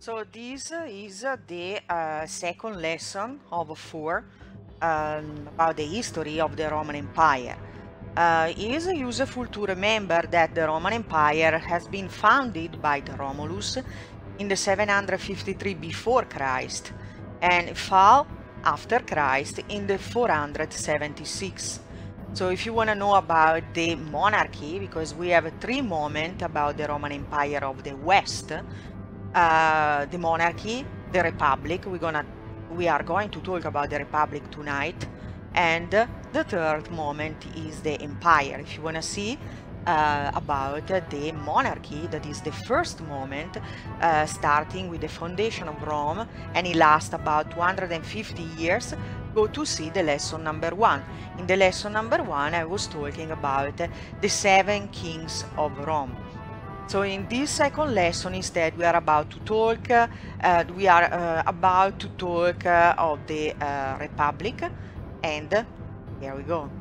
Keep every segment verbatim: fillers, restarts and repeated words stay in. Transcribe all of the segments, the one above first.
So this is the uh, second lesson of four um, about the history of the Roman Empire. Uh, it is useful to remember that the Roman Empire has been founded by the Romulus in the seven hundred fifty-three before Christ and fell after Christ in the four hundred seventy-six. So if you want to know about the monarchy, because we have three moments about the Roman Empire of the West, uh, the monarchy, the republic, we're gonna we are going to talk about the republic tonight, and the third moment is the empire. If you want to see uh, about the monarchy, that is the first moment, uh, starting with the foundation of Rome, and it lasts about two hundred fifty years, go to see the lesson number one. In the lesson number one, I was talking about the seven kings of Rome. So in this second lesson, instead, we are about to talk, uh, we are uh, about to talk uh, of the uh, Republic, and here we go.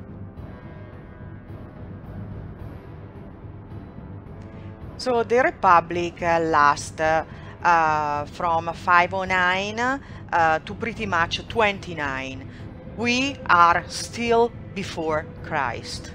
So the Republic uh, lasts uh, from five oh nine uh, to pretty much twenty-nine. We are still before Christ.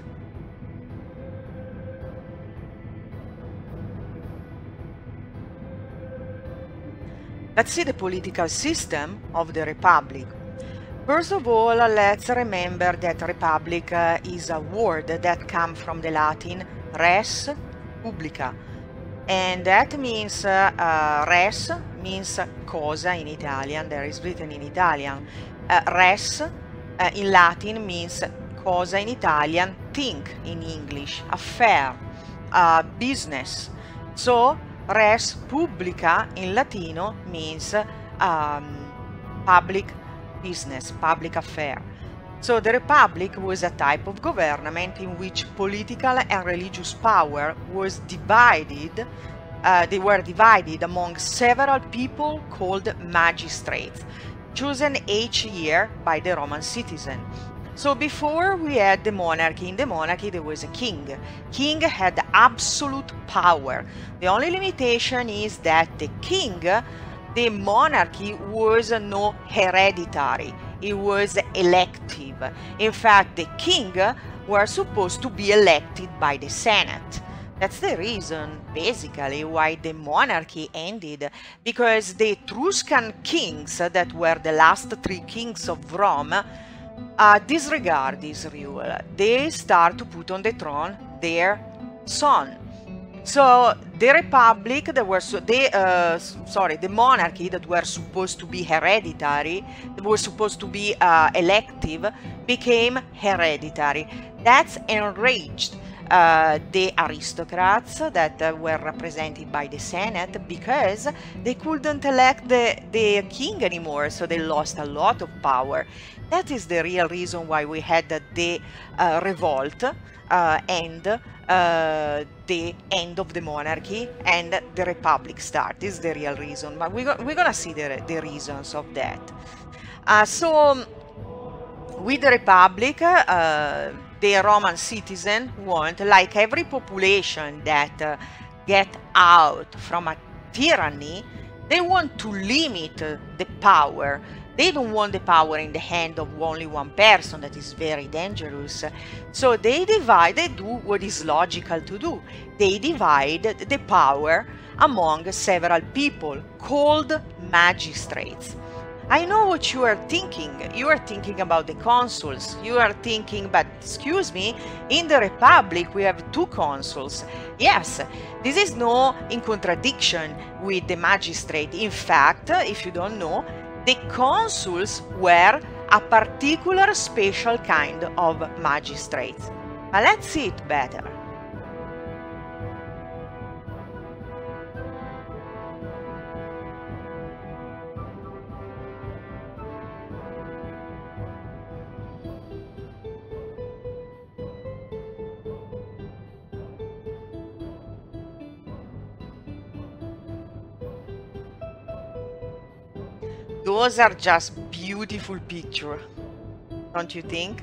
Let's see the political system of the Republic. First of all, let's remember that Republic uh, is a word that comes from the Latin res publica. And that means, uh, uh, res means cosa in Italian, there is written in Italian. Uh, res uh, in Latin means cosa in Italian, thing in English, affair, uh, business. So, res publica in Latino means um, public business, public affair. So the Republic was a type of government in which political and religious power was divided, uh, they were divided among several people called magistrates, chosen each year by the Roman citizen. So before we had the monarchy, in the monarchy there was a king. King had absolute power. The only limitation is that the king, the monarchy was no hereditary. It was elective. In fact, the king were supposed to be elected by the Senate. That's the reason, basically, why the monarchy ended, because the Etruscan kings, that were the last three kings of Rome, uh, disregard this rule. They start to put on the throne their son. So the republic that were so they uh, sorry the monarchy that were supposed to be hereditary, that were supposed to be uh, elective, became hereditary. That's enraged uh, the aristocrats that uh, were represented by the Senate, because they couldn't elect the, the king anymore, so they lost a lot of power. That is the real reason why we had the uh, revolt uh, and uh, the end of the monarchy and the republic start. This is the real reason, but we go we're gonna see the, the reasons of that. Uh, so with the republic, uh, the Roman citizen want, like every population that uh, get out from a tyranny, they want to limit uh, the power. They don't want the power in the hand of only one person. That is very dangerous. So they divide, they do what is logical to do. They divide the power among several people called magistrates. I know what you are thinking. You are thinking about the consuls. You are thinking, but excuse me, in the Republic we have two consuls. Yes, this is no in contradiction with the magistrate. In fact, if you don't know, the consuls were a particular special kind of magistrates. But let's see it better. Those are just beautiful pictures, don't you think?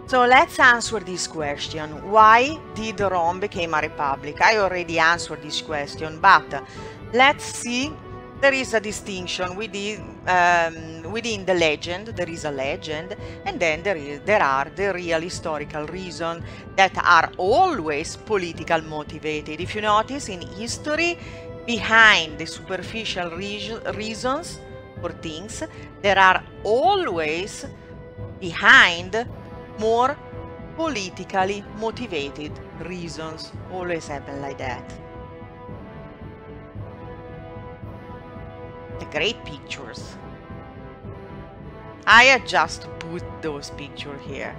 So let's answer this question. Why did Rome become a republic? I already answered this question, but let's see. There is a distinction within, um, within the legend. There is a legend, and then there, is, there are the real historical reasons that are always political motivated. If you notice, in history, behind the superficial re reasons for things, there are always behind more politically motivated reasons. Always happen like that. The great pictures. I had just put those pictures here.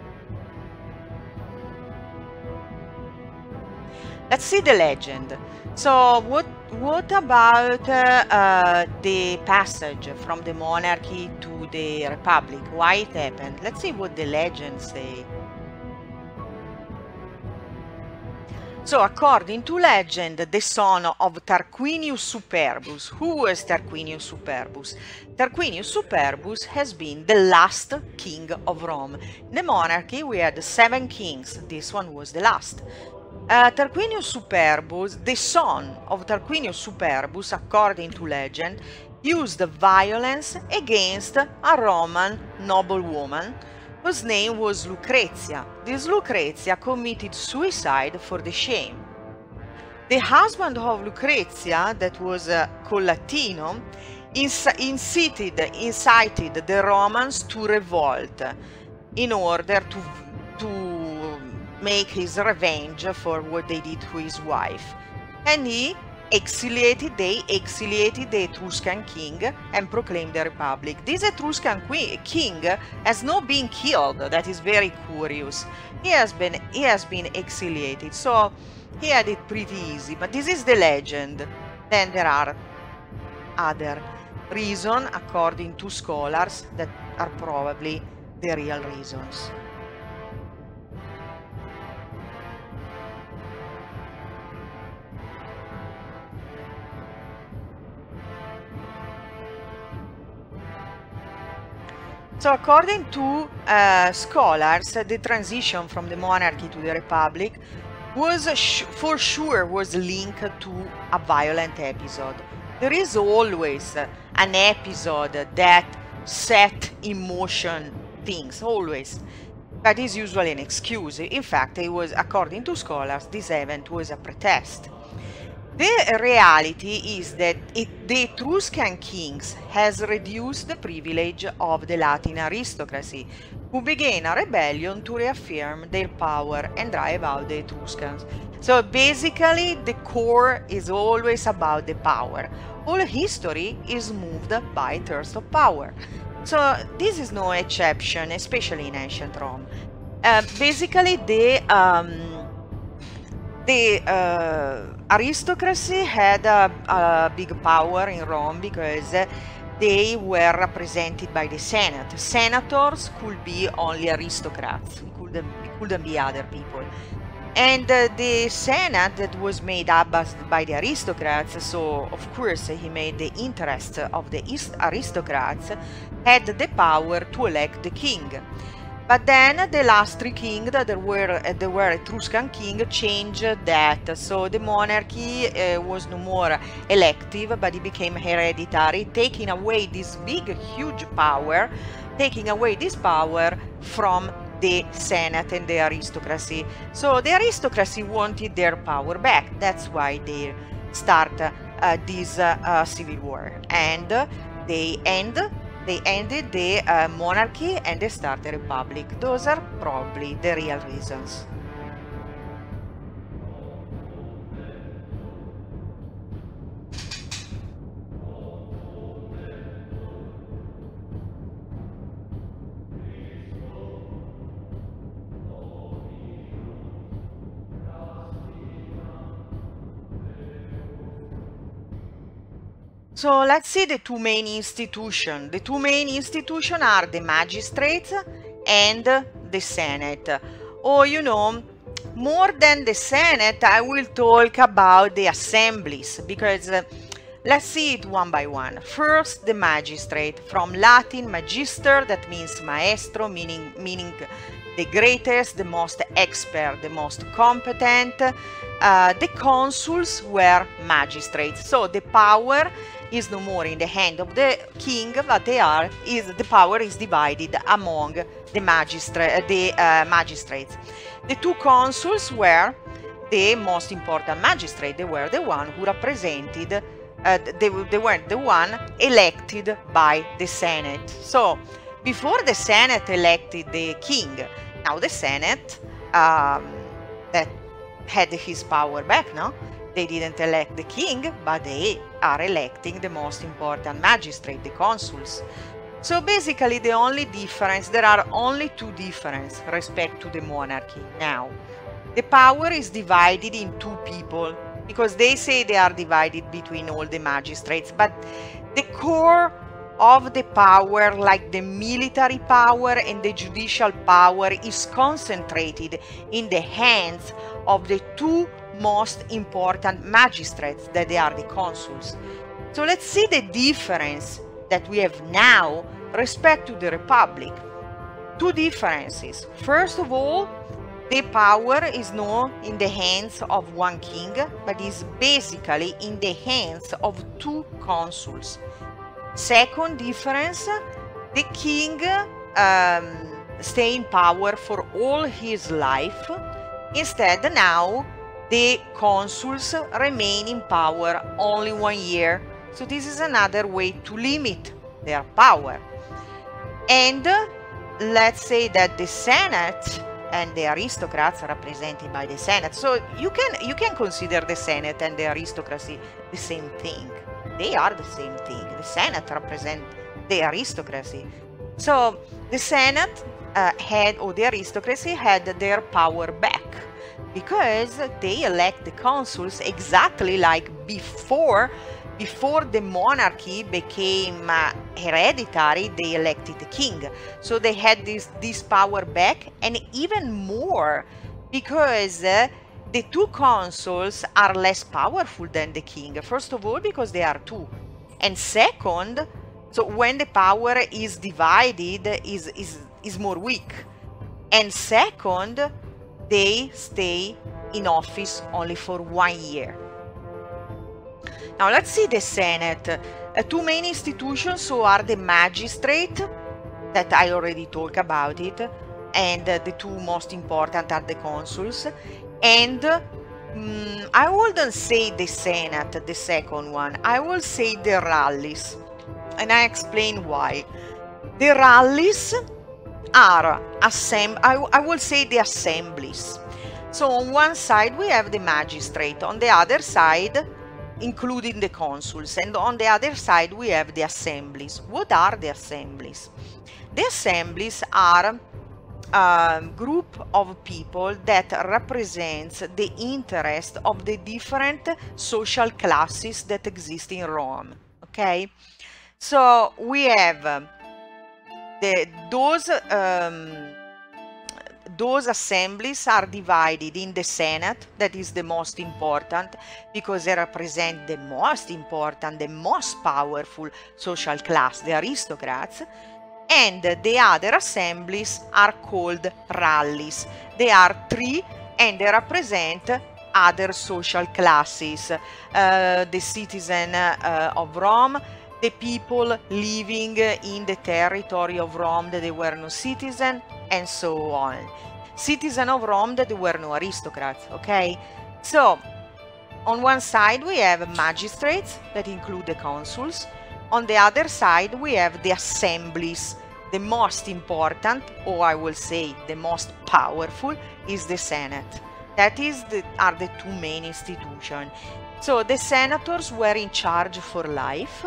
Let's see the legend. So what what about uh, uh, the passage from the monarchy to the republic? Why it happened? Let's see what the legends say. So, according to legend, the son of Tarquinius Superbus. Who was Tarquinius Superbus? Tarquinius Superbus has been the last king of Rome. In the monarchy, we had seven kings. This one was the last. Uh, Tarquinius Superbus, the son of Tarquinius Superbus, according to legend, used violence against a Roman noblewoman whose name was Lucrezia. This Lucrezia committed suicide for the shame. The husband of Lucrezia, that was uh, Collatino, ins incited, incited the Romans to revolt in order to, to make his revenge for what they did to his wife. And he exiliated, they exiliated the Etruscan king and proclaimed the republic. This Etruscan king has not been killed. That is very curious. He has been he has been exiliated, so he had it pretty easy. But this is the legend. Then there are other reasons, according to scholars, that are probably the real reasons. So according to uh, scholars, the transition from the monarchy to the republic was sh for sure was linked to a violent episode. There is always an episode that set in motion things, always. That is usually an excuse. In fact, it was, according to scholars, this event was a pretest. The reality is that it, the Etruscan kings has reduced the privilege of the Latin aristocracy, who began a rebellion to reaffirm their power and drive out the Etruscans. So basically, the core is always about the power. All history is moved by thirst of power. So this is no exception, especially in ancient Rome. Uh, basically, the um, the uh, aristocracy had a, a big power in Rome because they were represented by the Senate. Senators could be only aristocrats, it couldn't, it couldn't be other people. And uh, the Senate that was made up by the aristocrats, so of course he made the interest of the aristocrats, had the power to elect the king. But then the last three kings that there were, there were Etruscan king changed that. So the monarchy uh, was no more elective, but it became hereditary, taking away this big, huge power, taking away this power from the Senate and the aristocracy. So the aristocracy wanted their power back. That's why they start uh, this uh, uh, civil war. And they end They ended the uh, monarchy and they started a republic. Those are probably the real reasons. So let's see the two main institutions. The two main institutions are the magistrates and the Senate. Or, you know, more than the Senate, I will talk about the assemblies, because uh, let's see it one by one. First, the magistrate, from Latin magister, that means maestro, meaning, meaning the greatest, the most expert, the most competent. Uh, the consuls were magistrates. So the power is no more in the hand of the king, but they are is the power is divided among the magistrate the uh, magistrates. The two consuls were the most important magistrate. They were the one who represented. Uh, they, they were the one elected by the Senate. So before the Senate elected the king, now the Senate um, that had his power back, no? They didn't elect the king, but they are electing the most important magistrate, the consuls. So basically the only difference, there are only two differences respect to the monarchy now. The power is divided in two people, because they say they are divided between all the magistrates, but the core of the power, like the military power and the judicial power, is concentrated in the hands of the two most important magistrates, that they are the consuls. So let's see the difference that we have now respect to the Republic. Two differences. First of all, the power is not in the hands of one king, but is basically in the hands of two consuls. Second difference, the king um, stay in power for all his life. Instead, now the consuls remain in power only one year. So this is another way to limit their power. And uh, let's say that the Senate and the aristocrats are represented by the Senate. So you can you can consider the Senate and the aristocracy the same thing. They are the same thing. The Senate represents the aristocracy. So the Senate uh, had, or the aristocracy had their power back, because they elect the consuls exactly like before. Before the monarchy became uh, hereditary, they elected the king. So they had this, this power back, and even more, because uh, the two consuls are less powerful than the king. First of all, because they are two. And second, so when the power is divided, is, is, is more weak. And second, they stay in office only for one year. Now let's see the Senate. Uh, two main institutions so are the magistrate, that I already talked about it, and uh, the two most important are the consuls. And um, I wouldn't say the Senate, the second one, I will say the rallies. And I explain why. The rallies are, assemb I, I will say the assemblies. So on one side we have the magistrate, on the other side including the consuls, and on the other side we have the assemblies. What are the assemblies? The assemblies are a group of people that represents the interest of the different social classes that exist in Rome. Okay, so we have the those um, Those assemblies are divided in the Senate, that is the most important, because they represent the most important, the most powerful social class, the aristocrats. And the other assemblies are called rallies. They are three, and they represent other social classes, uh, the citizen uh, of Rome, the people living in the territory of Rome that they were no citizen, and so on. Citizen of Rome that they were no aristocrats, okay? So, on one side we have magistrates that include the consuls. On the other side we have the assemblies. The most important, or I will say the most powerful, is the Senate. That is the, are the two main institutions. So the senators were in charge for life.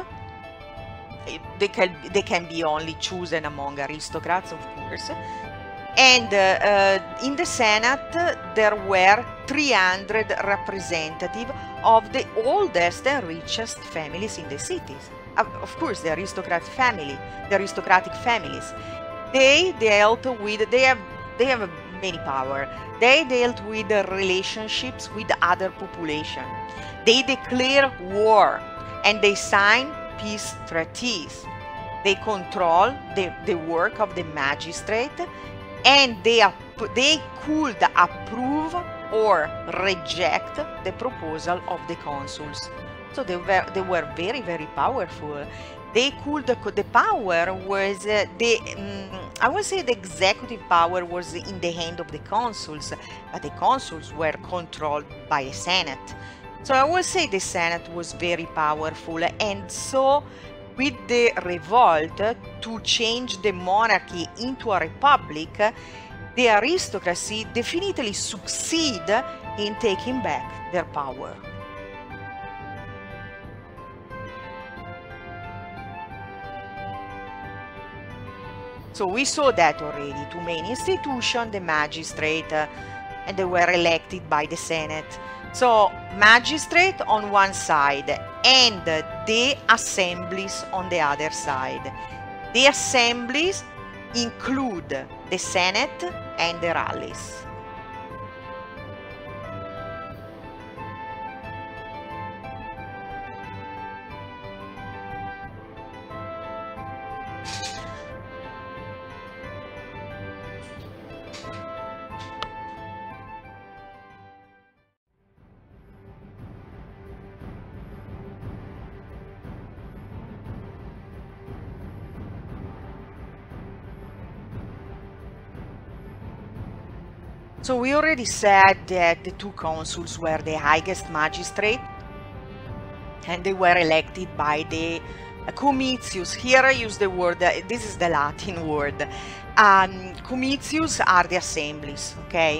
They can, they can be only chosen among aristocrats, of course. And uh, uh, in the Senate there were three hundred representatives of the oldest and richest families in the cities. Uh, of course, the aristocrat family, the aristocratic families. They dealt with, they have, they have many power. They dealt with the relationships with other population. They declare war and they sign peace treaties. They control the, the work of the magistrate, and they, they could approve or reject the proposal of the consuls. So they were, they were very, very powerful. They could, the power was, uh, the, um, I would say the executive power was in the hand of the consuls, but the consuls were controlled by the Senate. So I would say the Senate was very powerful, and so with the revolt to change the monarchy into a republic, the aristocracy definitely succeed in taking back their power. So we saw that already. Two main institutions, the magistrate, uh, and they were elected by the Senate. So magistrate on one side and the assemblies on the other side. The assemblies include the Senate and the rallies. So we already said that the two consuls were the highest magistrate, and they were elected by the comitius. Here I use the word, uh, this is the Latin word. Um, comitius are the assemblies, okay?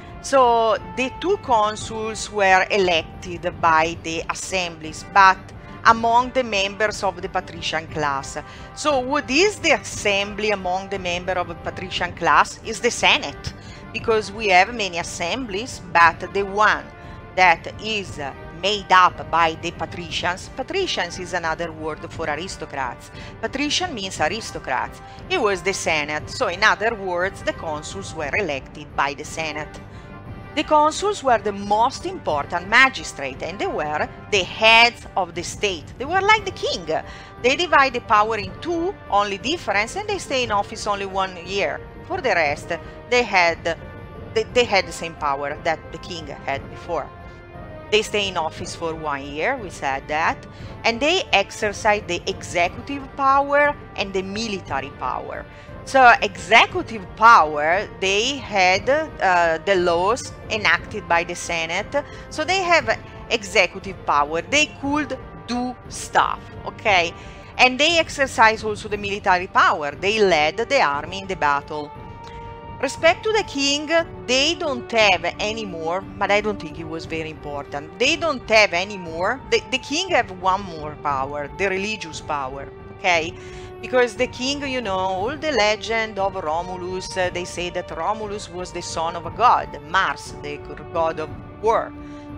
So the two consuls were elected by the assemblies, but among the members of the patrician class. So what is the assembly among the members of the patrician class? Is the Senate. Because we have many assemblies, but the one that is made up by the patricians, patricians is another word for aristocrats. Patrician means aristocrats. It was the Senate. So in other words, the consuls were elected by the Senate. The consuls were the most important magistrate, and they were the heads of the state. They were like the king. They divide the power in two, only difference, and they stay in office only one year. For the rest, they had they, they had the same power that the king had before. They stay in office for one year, we said that, and they exercise the executive power and the military power. So executive power, they had uh, the laws enacted by the Senate, so they have executive power. They could do stuff, okay? And they exercise also the military power. They led the army in the battle. Respect to the king, they don't have any more, but I don't think it was very important. They don't have any more. The, the king have one more power, the religious power, okay? Because the king, you know, all the legend of Romulus, uh, they say that Romulus was the son of a god, Mars, the god of war.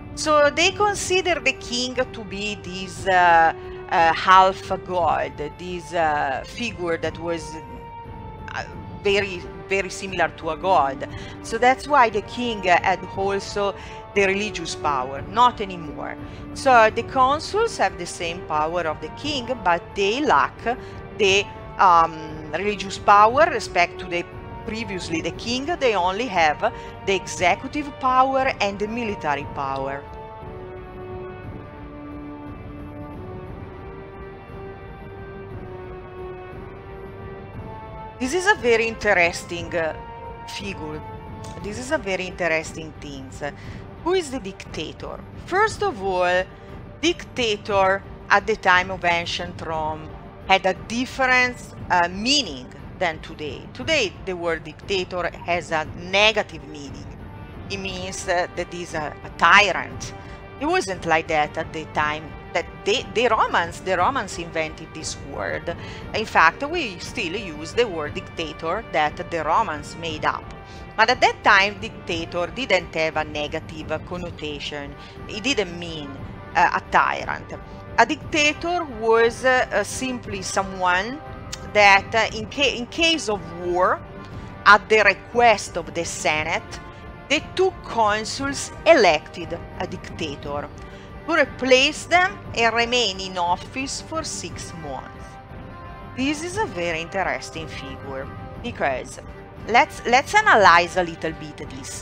So they consider the king to be this uh, uh, half god, this uh, figure that was uh, very, very similar to a god. So that's why the king had also the religious power, not anymore. So the consuls have the same power of the king, but they lack the um, religious power. Respect to the previously the king, they only have the executive power and the military power. This is a very interesting uh, figure. This is a very interesting thing. Who is the dictator? First of all, dictator at the time of ancient Rome had a different uh, meaning than today. Today, the word dictator has a negative meaning. It means uh, that he's a, a tyrant. It wasn't like that at the time that they, the Romans, the Romans invented this word. In fact, we still use the word dictator that the Romans made up. But at that time, dictator didn't have a negative connotation. It didn't mean uh, a tyrant. A dictator was uh, uh, simply someone that, uh, in, ca in case of war, at the request of the Senate, the two consuls elected a dictator to replace them and remain in office for six months. This is a very interesting figure because let's let's analyze a little bit this.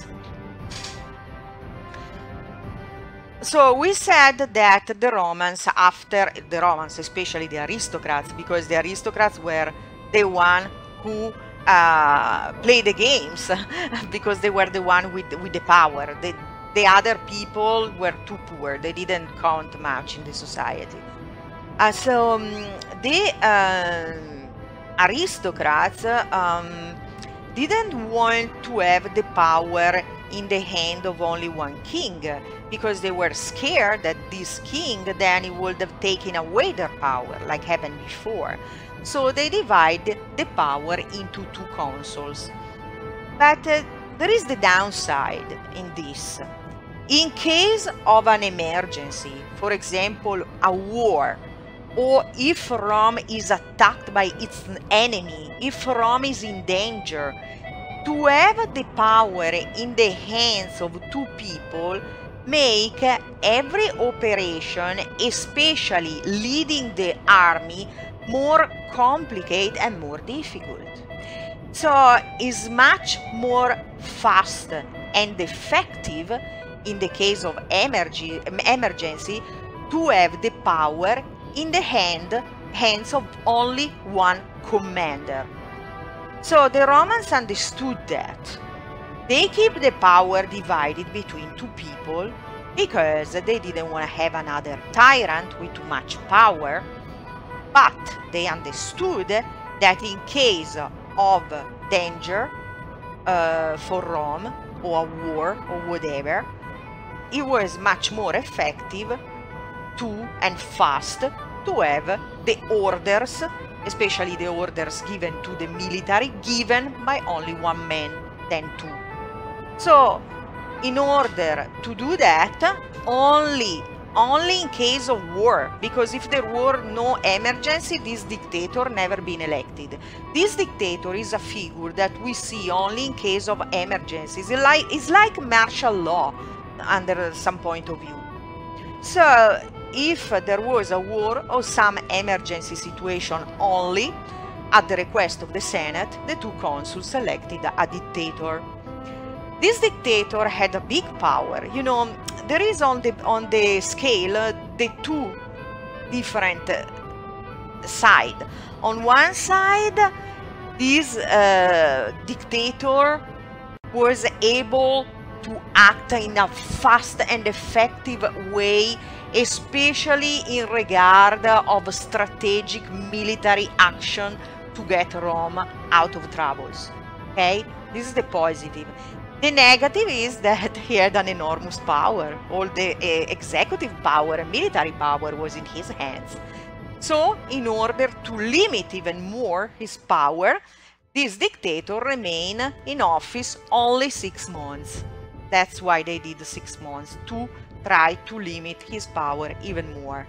So we said that the Romans, after the Romans, especially the aristocrats, because the aristocrats were the one who uh, played the games, because they were the one with with the power. The, the other people were too poor; they didn't count much in the society. Uh, so um, the uh, aristocrats um, didn't want to have the power in the hand of only one king, because they were scared that this king then he would have taken away their power, like happened before. So they divided the power into two consuls. But uh, there is the downside in this. In case of an emergency, for example, a war, or if Rome is attacked by its enemy, if Rome is in danger, to have the power in the hands of two people make every operation, especially leading the army, more complicated and more difficult. So it's much more fast and effective in the case of emerg emergency to have the power in the hand, hands of only one commander. So the Romans understood that. They keep the power divided between two people because they didn't want to have another tyrant with too much power, but they understood that in case of danger uh, for Rome or a war or whatever, it was much more effective to and fast to have the orders, especially the orders given to the military, given by only one man than two. So, in order to do that, only, only in case of war, because if there were no emergency, this dictator never been elected. This dictator is a figure that we see only in case of emergencies. It's like, it's like martial law under some point of view. So, if there was a war or some emergency situation only, at the request of the Senate, the two consuls selected a dictator. This dictator had a big power. You know, there is on the on the scale uh, the two different uh, sides. On one side, this uh, dictator was able to act in a fast and effective way, especially in regard of strategic military action to get Rome out of troubles. Okay, this is the positive. The negative is that he had an enormous power. All the uh, executive power and military power was in his hands. So, in order to limit even more his power, this dictator remained in office only six months. That's why they did six months, to try to limit his power even more.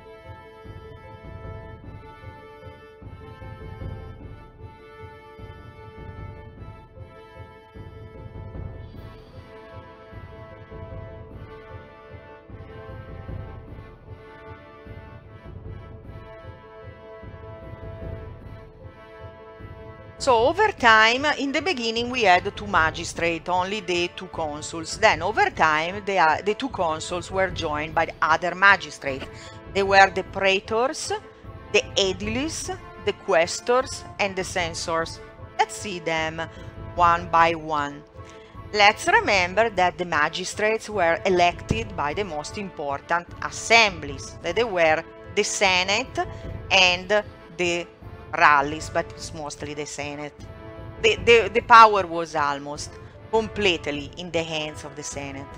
So over time, in the beginning we had two magistrates, only the two consuls. Then over time, the, uh, the two consuls were joined by other magistrates. They were the praetors, the aediles, the quaestors, and the censors. Let's see them one by one. Let's remember that the magistrates were elected by the most important assemblies, that they were the Senate and the rallies, but it's mostly the Senate. The, the, the power was almost completely in the hands of the Senate.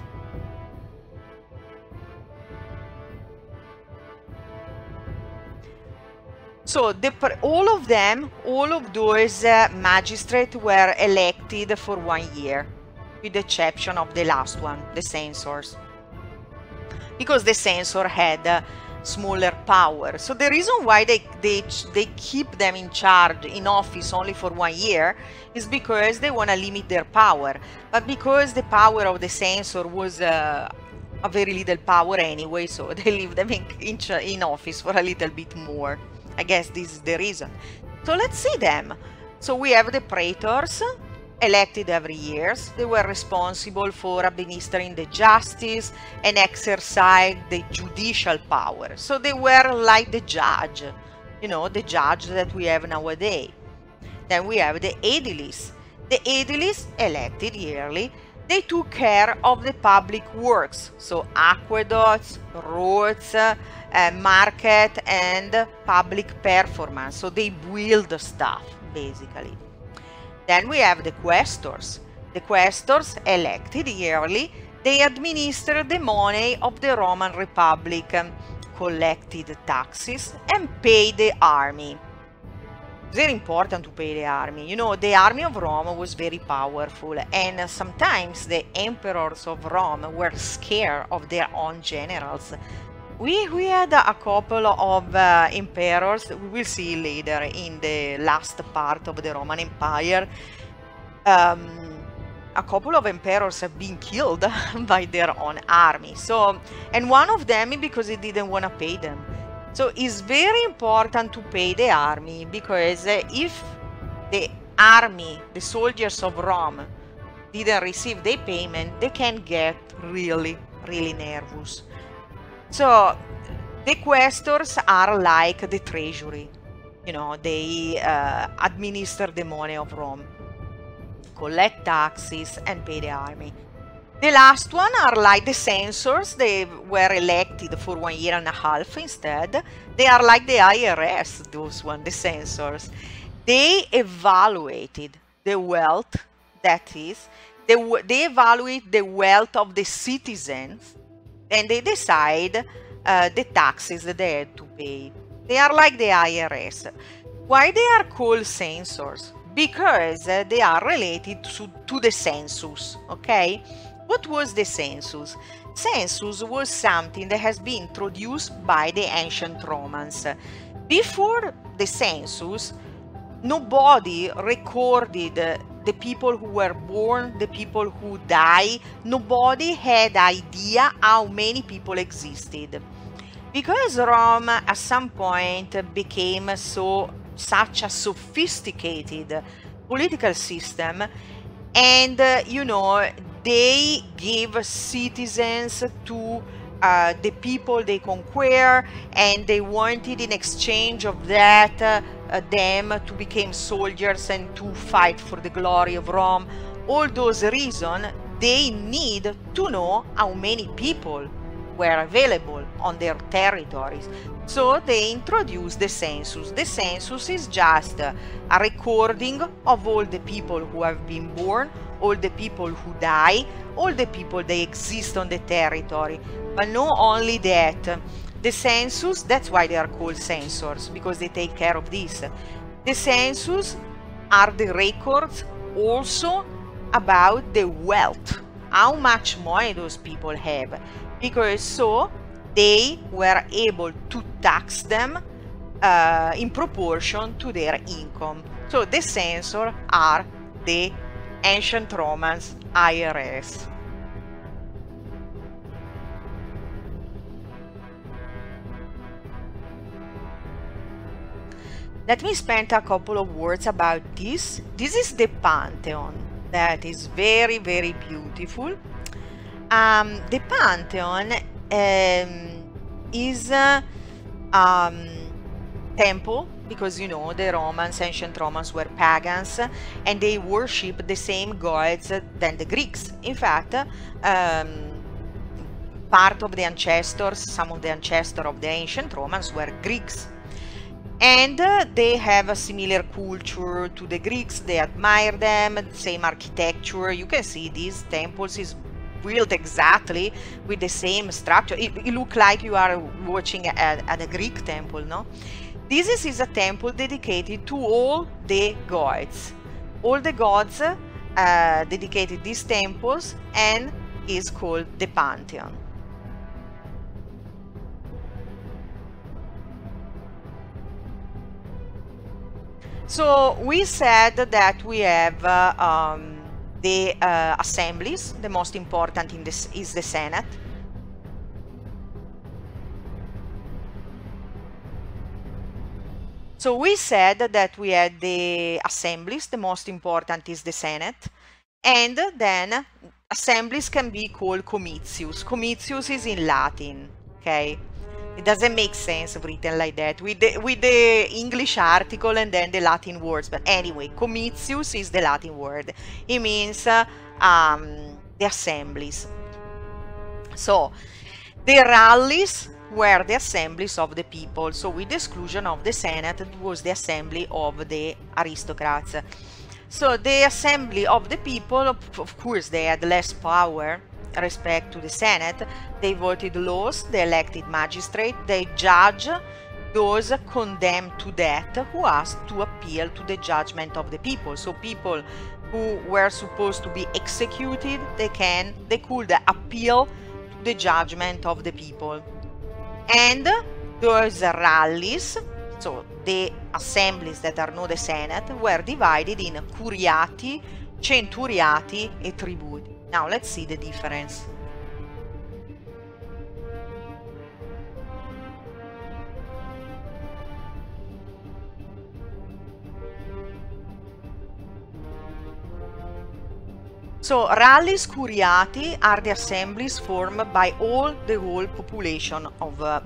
So the, all of them, all of those uh, magistrates were elected for one year, with the exception of the last one, the censors, because the censor had uh, smaller power. So the reason why they, they they keep them in charge in office only for one year is because they want to limit their power, but because the power of the censor was uh, a very little power anyway, so they leave them in, in, in office for a little bit more. I guess this is the reason. So let's see them. So we have the praetors, elected every year. They were responsible for administering the justice and exercise the judicial power. So they were like the judge, you know, the judge that we have nowadays. Then we have the aediles. The aediles, elected yearly, they took care of the public works, so aqueducts, roads, uh, uh, market, and public performance. So they build stuff, basically. Then we have the quaestors. The quaestors, elected yearly, they administer the money of the Roman Republic, um, collected taxes, and paid the army. Very important to pay the army. You know, the army of Rome was very powerful, and uh, sometimes the emperors of Rome were scared of their own generals. We, we had a couple of uh, emperors, we will see later in the last part of the Roman Empire. Um, a couple of emperors have been killed by their own army. So, and one of them because he didn't want to pay them. So it's very important to pay the army, because uh, if the army, the soldiers of Rome, didn't receive their payment, they can get really, really nervous. So the quaestors are like the treasury, you know, they uh, administer the money of Rome, collect taxes, and pay the army. The last one are like the censors. They were elected for one year and a half instead. They are like the I R S, those one, the censors. They evaluated the wealth, that is, they, they evaluate the wealth of the citizens, and they decide uh, the taxes that they had to pay. They are like the I R S. Why they are called censors? Because uh, they are related to, to the census, okay? What was the census? Census was something that has been introduced by the ancient Romans. Before the census, nobody recorded the people who were born, the people who died. Nobody had idea how many people existed. Because Rome at some point became so such a sophisticated political system, and uh, you know, they gave citizens to uh, the people they conquer, and they wanted in exchange of that uh, uh, them to become soldiers and to fight for the glory of Rome. All those reasons, they need to know how many people were available on their territories. So they introduced the census. The census is just a recording of all the people who have been born, all the people who die, all the people that exist on the territory. But not only that, the census, that's why they are called censors, because they take care of this. The census are the records also about the wealth, how much money those people have, because so they were able to tax them uh, in proportion to their income. So the censors are the ancient Romans I R S. Let me spend a couple of words about this. This is the Pantheon, that is very, very beautiful. Um, the Pantheon um, is a um, temple, because you know the Romans, ancient Romans were pagans, and they worship the same gods than the Greeks. In fact, um, part of the ancestors, some of the ancestors of the ancient Romans were Greeks. And uh, they have a similar culture to the Greeks. They admire them, same architecture. You can see these temples is built exactly with the same structure. It, it looks like you are watching at, at a Greek temple, no? This is, is a temple dedicated to all the gods. All the gods uh, dedicated these temples, and is called the Pantheon. So we said that we have uh, um, the uh, assemblies. The most important in this is the Senate. So we said that we had the assemblies, the most important is the Senate, and then assemblies can be called comitius. Comitius is in Latin, okay? It doesn't make sense written like that with the, with the English article and then the Latin words, but anyway, comitius is the Latin word. It means uh, um, the assemblies. So the rallies were the assemblies of the people. So with the exclusion of the Senate, it was the assembly of the aristocrats. So the assembly of the people, of course, they had less power respect to the Senate. They voted laws, they elected magistrates, they judge those condemned to death who asked to appeal to the judgment of the people. So people who were supposed to be executed, they can, they could appeal to the judgment of the people. And those rallies, so the assemblies that are not the Senate, were divided in curiati, centuriati, e tributi. Now let's see the difference. So rallies curiati are the assemblies formed by all the whole population of uh,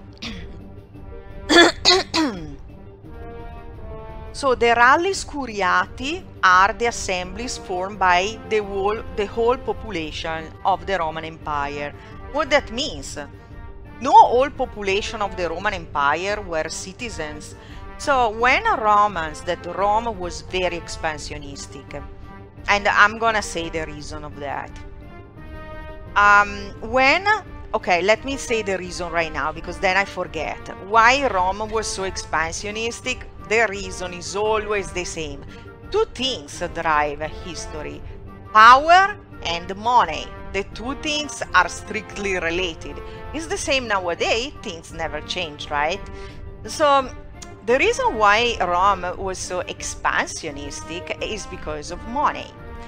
so the rallies curiati are the assemblies formed by the whole the whole population of the Roman Empire. What that means? Not all population of the Roman Empire were citizens. So when Romans, that Rome was very expansionistic, and I'm gonna say the reason of that. Um, when, okay, let me say the reason right now, because then I forget. Why Rome was so expansionistic? The reason is always the same. Two things drive history: power and money. The two things are strictly related. It's the same nowadays, things never change, right? So the reason why Rome was so expansionistic is because of money.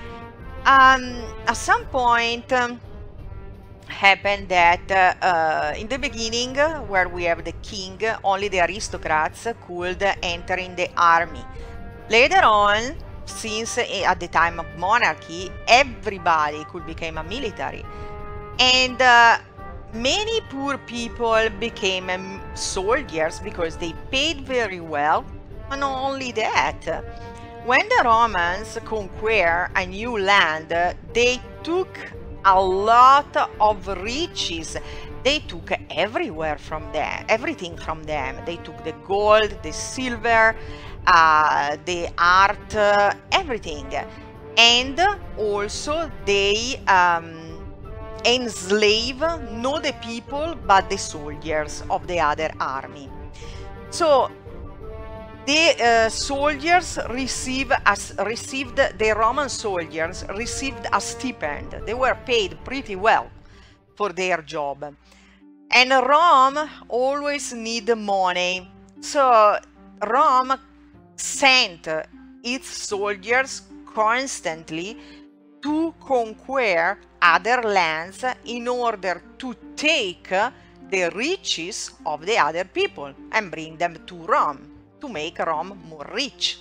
Um, at some point um, happened that uh, uh, in the beginning, uh, where we have the king, only the aristocrats could enter in the army. Later on, since uh, at the time of monarchy, everybody could become a military. And uh, many poor people became um, soldiers because they paid very well. And not only that, when the Romans conquered a new land, they took a lot of riches. They took everywhere from them, everything from them. They took the gold, the silver, uh, the art, uh, everything. And also they um, enslave not the people but the soldiers of the other army. So the uh, soldiers receive as received the Roman soldiers received a stipend. They were paid pretty well for their job, and Rome always need money. So Rome sent its soldiers constantly to conquer other lands in order to take the riches of the other people and bring them to Rome, to make Rome more rich.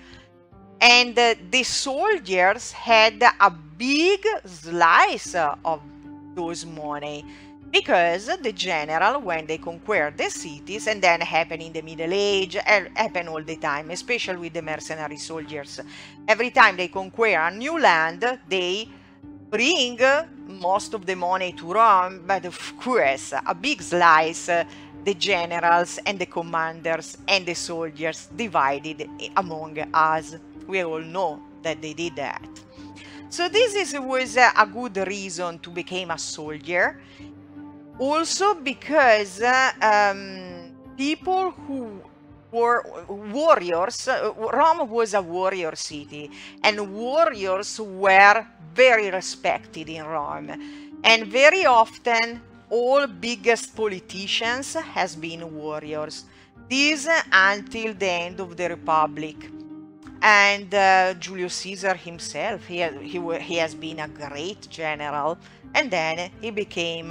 And uh, the soldiers had a big slice of those money, because the general, when they conquered the cities, and then happened in the Middle Age, happened all the time, especially with the mercenary soldiers. Every time they conquer a new land, they bring most of the money to Rome, but of course, a big slice, uh, the generals and the commanders and the soldiers divided among us. We all know that they did that. So this is, was a, a good reason to become a soldier. Also because uh, um, people who were warriors, uh, Rome was a warrior city, and warriors were very respected in Rome. And very often, all biggest politicians has been warriors. This uh, until the end of the Republic. And uh, Julius Caesar himself, he, he, he has been a great general, and then he became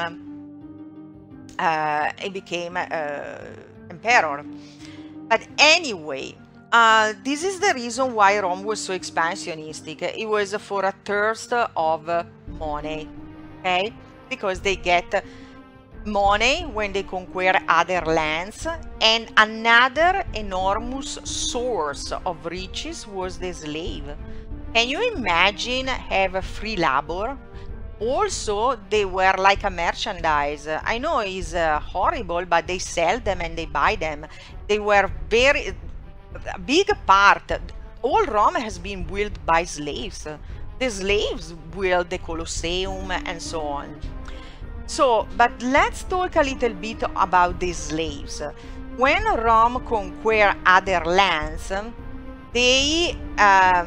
uh, he became uh, emperor. But anyway, Uh, this is the reason why Rome was so expansionistic. It was for a thirst of money, okay? Because they get money when they conquer other lands, and another enormous source of riches was the slave. Can you imagine have a free labor? Also, they were like a merchandise. I know it's uh, horrible, but they sell them and they buy them. They were very a big part. All Rome has been built by slaves. The slaves built the Colosseum and so on. So, but let's talk a little bit about the slaves. When Rome conquered other lands, they um,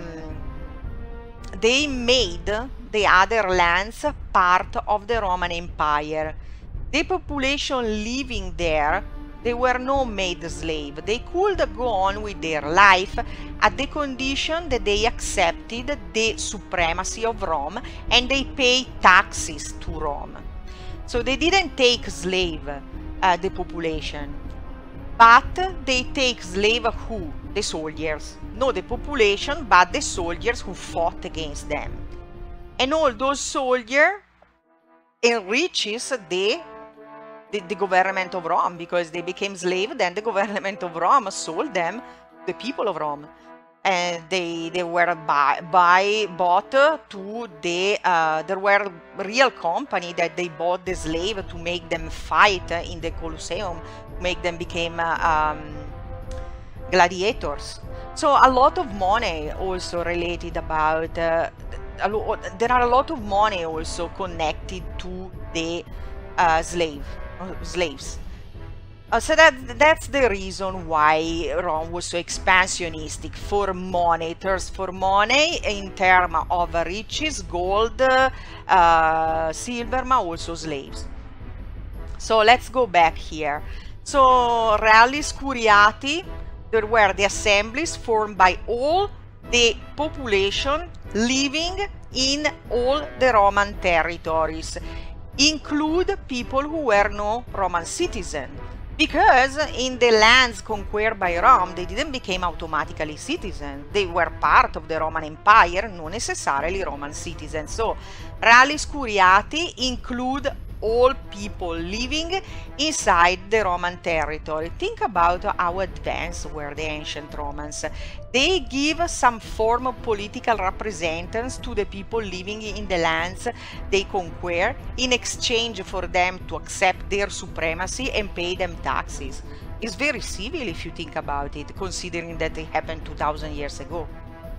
they made the other lands part of the Roman Empire. The population living there, they were not made slave. They could go on with their life at the condition that they accepted the supremacy of Rome and they pay taxes to Rome. So they didn't take slave uh, the population, but they take slave who? The soldiers. Not the population, but the soldiers who fought against them. And all those soldiers enriches the, the, the government of Rome, because they became slaves, then the government of Rome sold them the people of Rome. And they, they were buy, buy, bought to the, uh, there were real company that they bought the slave to make them fight in the Colosseum, make them become uh, um, gladiators. So a lot of money also related about, uh, a lo there are a lot of money also connected to the uh, slave, uh, slaves. Uh, so that, that's the reason why Rome was so expansionistic, for money, thirst for money in terms of riches, gold, uh, silver, but also slaves. So let's go back here. So Realis Curiati, there were the assemblies formed by all the population living in all the Roman territories, include people who were no Roman citizens. Because in the lands conquered by Rome, they didn't become automatically citizens. They were part of the Roman Empire, not necessarily Roman citizens. So, Realis Curiati include all people living inside the Roman territory. Think about how advanced were the ancient Romans. They give some form of political representatives to the people living in the lands they conquer in exchange for them to accept their supremacy and pay them taxes. It's very civil if you think about it, considering that it happened two thousand years ago.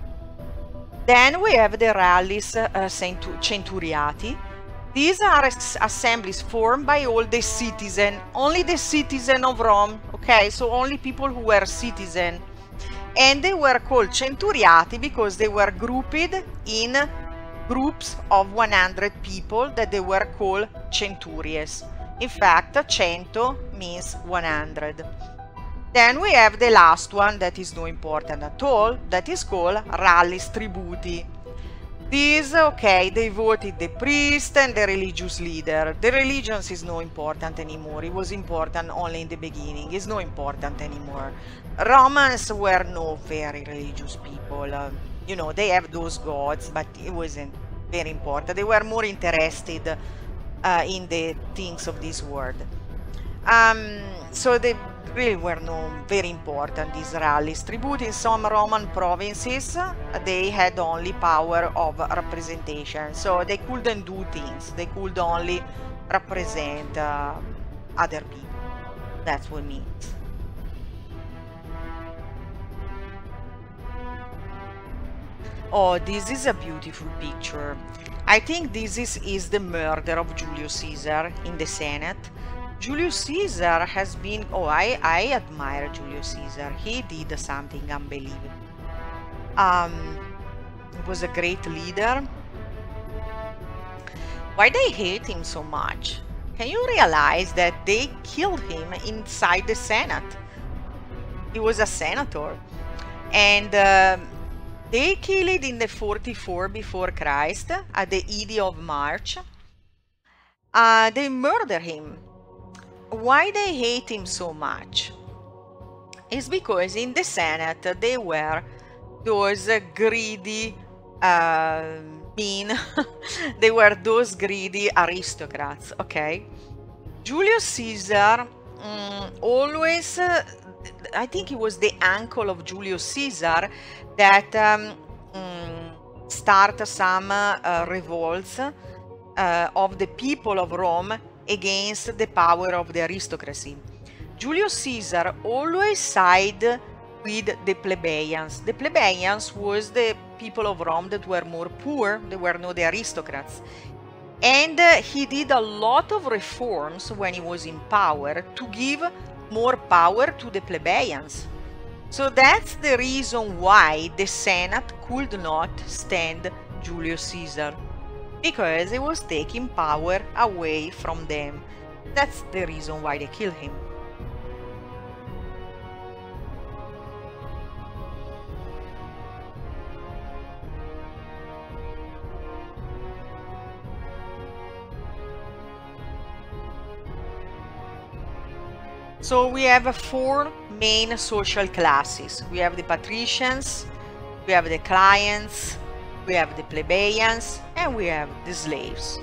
Then we have the Realis uh, Centuriati. These are assemblies formed by all the citizens, only the citizens of Rome, okay? So only people who were citizens. And they were called Centuriati because they were grouped in groups of one hundred people that they were called centuries. In fact, cento means one hundred. Then we have the last one that is not important at all, that is called Realis Tributi. These, okay, they voted the priest and the religious leader. The religions is not important anymore. It was important only in the beginning. It's not important anymore. Romans were not very religious people. Uh, you know, they have those gods, but it wasn't very important. They were more interested uh, in the things of this world. Um, so they really were not very important, these Realis Tributi. In some Roman provinces, they had only power of representation. So they couldn't do things. They could only represent uh, other people. That's what it means. Oh, this is a beautiful picture. I think this is, is the murder of Julius Caesar in the Senate. Julius Caesar has been, oh, I, I admire Julius Caesar. He did something unbelievable. Um, he was a great leader. Why they hate him so much? Can you realize that they killed him inside the Senate? He was a senator. And uh, they killed it in the forty-four before Christ, at the Edict of March. Uh, they murdered him. Why they hate him so much? is because in the Senate they were those greedy, uh, mean, they were those greedy aristocrats, okay? Julius Caesar um, always, uh, I think it was the uncle of Julius Caesar that um, um, started some uh, revolts uh, of the people of Rome against the power of the aristocracy. Julius Caesar always sided with the plebeians. The plebeians was the people of Rome that were more poor, they were not the aristocrats. And uh, he did a lot of reforms when he was in power to give more power to the plebeians. So that's the reason why the Senate could not stand Julius Caesar, because he was taking power away from them. That's the reason why they killed him. So we have four main social classes. We have the patricians, we have the clients, we have the plebeians, and we have the slaves.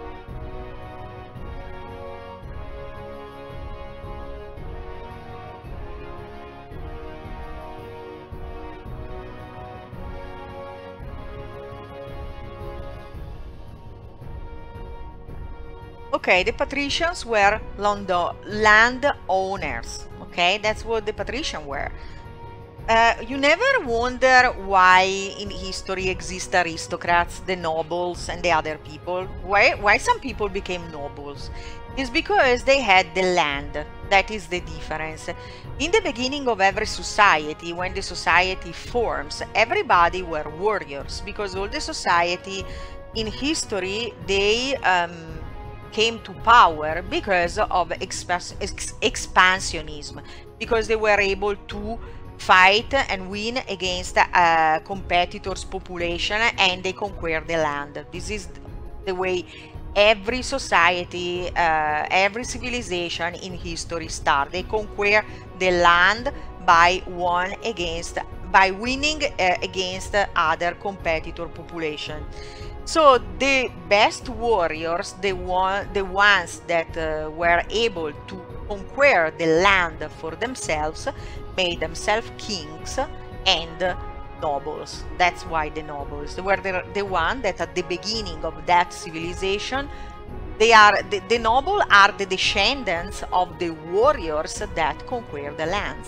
Okay, the patricians were land owners. Okay, that's what the patricians were. Uh, you never wonder why in history exist aristocrats, the nobles, and the other people. Why, why some people became nobles? It's because they had the land. That is the difference. In the beginning of every society, when the society forms, everybody were warriors, because all the society in history, they um, came to power because of exp ex expansionism, because they were able to fight and win against a competitor's population, and they conquer the land. This is the way every society, uh, every civilization in history started. They conquer the land by one against, by winning uh, against other competitor population. So the best warriors, the one, the ones that uh, were able to conquer the land for themselves, made themselves kings and nobles. That's why the nobles, they were the, the one that at the beginning of that civilization, they are the, the noble are the descendants of the warriors that conquer the lands.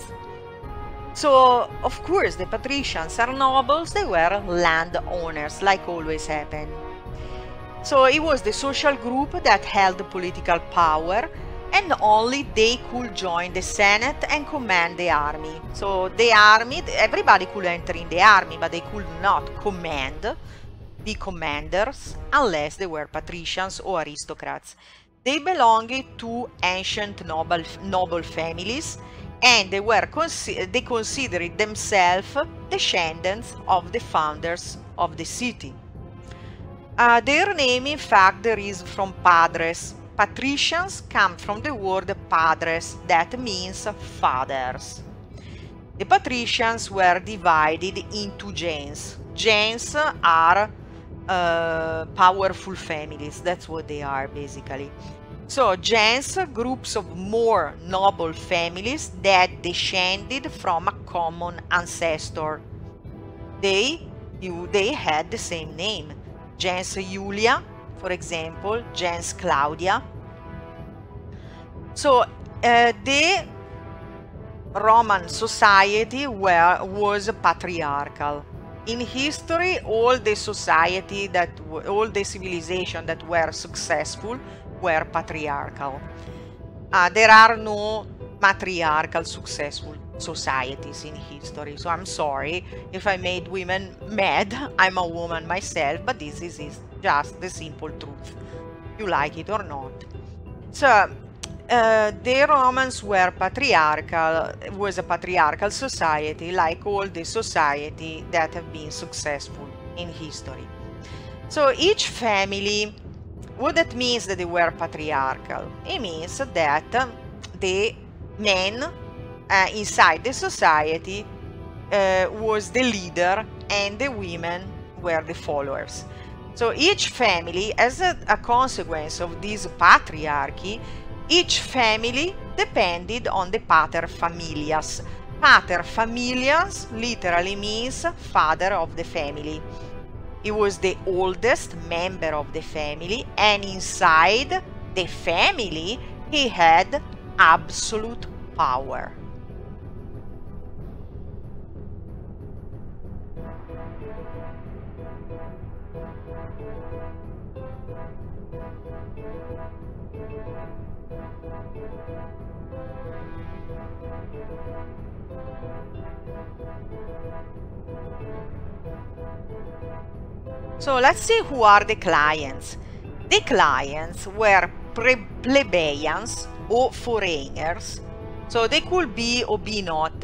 So of course the patricians are nobles, they were landowners, like always happened. So it was the social group that held political power, and only they could join the Senate and command the army. So the army, everybody could enter in the army, but they could not command, be commanders, unless they were patricians or aristocrats. They belonged to ancient noble, noble families, and they were consi they considered themselves descendants of the founders of the city. Uh, their name, in fact, there is from padres. Patricians come from the word padres, that means fathers. The patricians were divided into gens. Gens are uh, powerful families, that's what they are basically. So gens, groups of more noble families that descended from a common ancestor. They, you, they had the same name. Gens Julia, for example, gens Claudia. So uh, the Roman society were, was patriarchal. In history, all the society that, all the civilization that were successful were patriarchal. Uh, there are no matriarchal successful societies in history. So I'm sorry if I made women mad. I'm a woman myself, but this is, is just the simple truth. You like it or not. So uh, the Romans were patriarchal, it was a patriarchal society, like all the society that have been successful in history. So each family, what that means that they were patriarchal? It means that the men uh, inside the society uh, was the leader and the women were the followers. So each family, as a, a consequence of this patriarchy, each family depended on the pater familias. Pater familias literally means father of the family. He was the oldest member of the family, and inside the family he had absolute power. So let's see who are the clients. The clients were plebeians or foreigners, so they could be or be not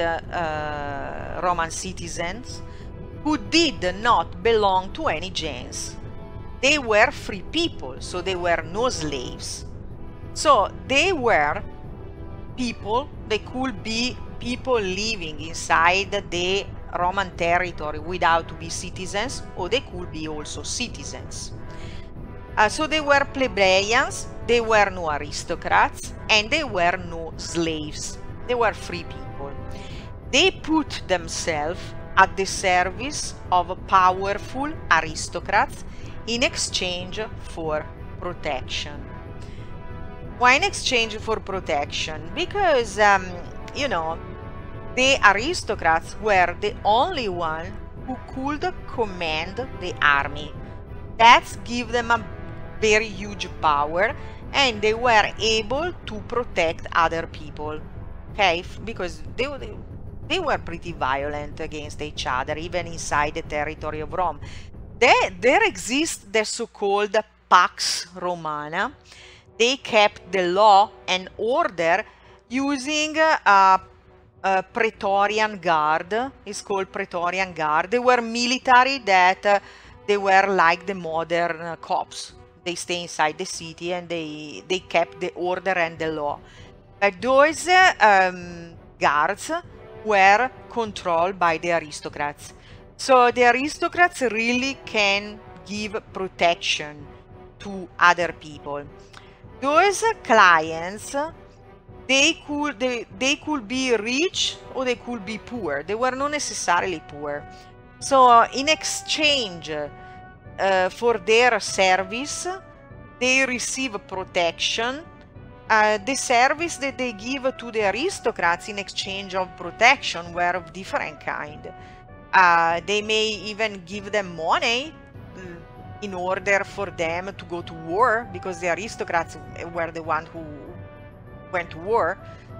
uh, Roman citizens who did not belong to any gens. They were free people, so they were no slaves. So they were people, they could be people living inside the Roman territory without to be citizens, or they could be also citizens. Uh, so they were plebeians, they were no aristocrats, and they were no slaves. They were free people. They put themselves at the service of powerful aristocrats in exchange for protection. Why in exchange for protection? Because, um, you know, the aristocrats were the only one who could command the army. That gave them a very huge power, and they were able to protect other people, okay? Because they, they, they were pretty violent against each other, even inside the territory of Rome. There, there exists the so-called Pax Romana. They kept the law and order using a Uh, Praetorian Guard. Is called Praetorian Guard. They were military that uh, they were like the modern uh, cops. They stay inside the city and they they kept the order and the law. But those uh, um, guards were controlled by the aristocrats. So the aristocrats really can give protection to other people. Those clients, They could, they, they could be rich or they could be poor. They were not necessarily poor. So uh, in exchange uh, for their service, they receive protection. Uh, the service that they give to the aristocrats in exchange of protection were of different kind. Uh, they may even give them money in order for them to go to war, because the aristocrats were the ones who went to war,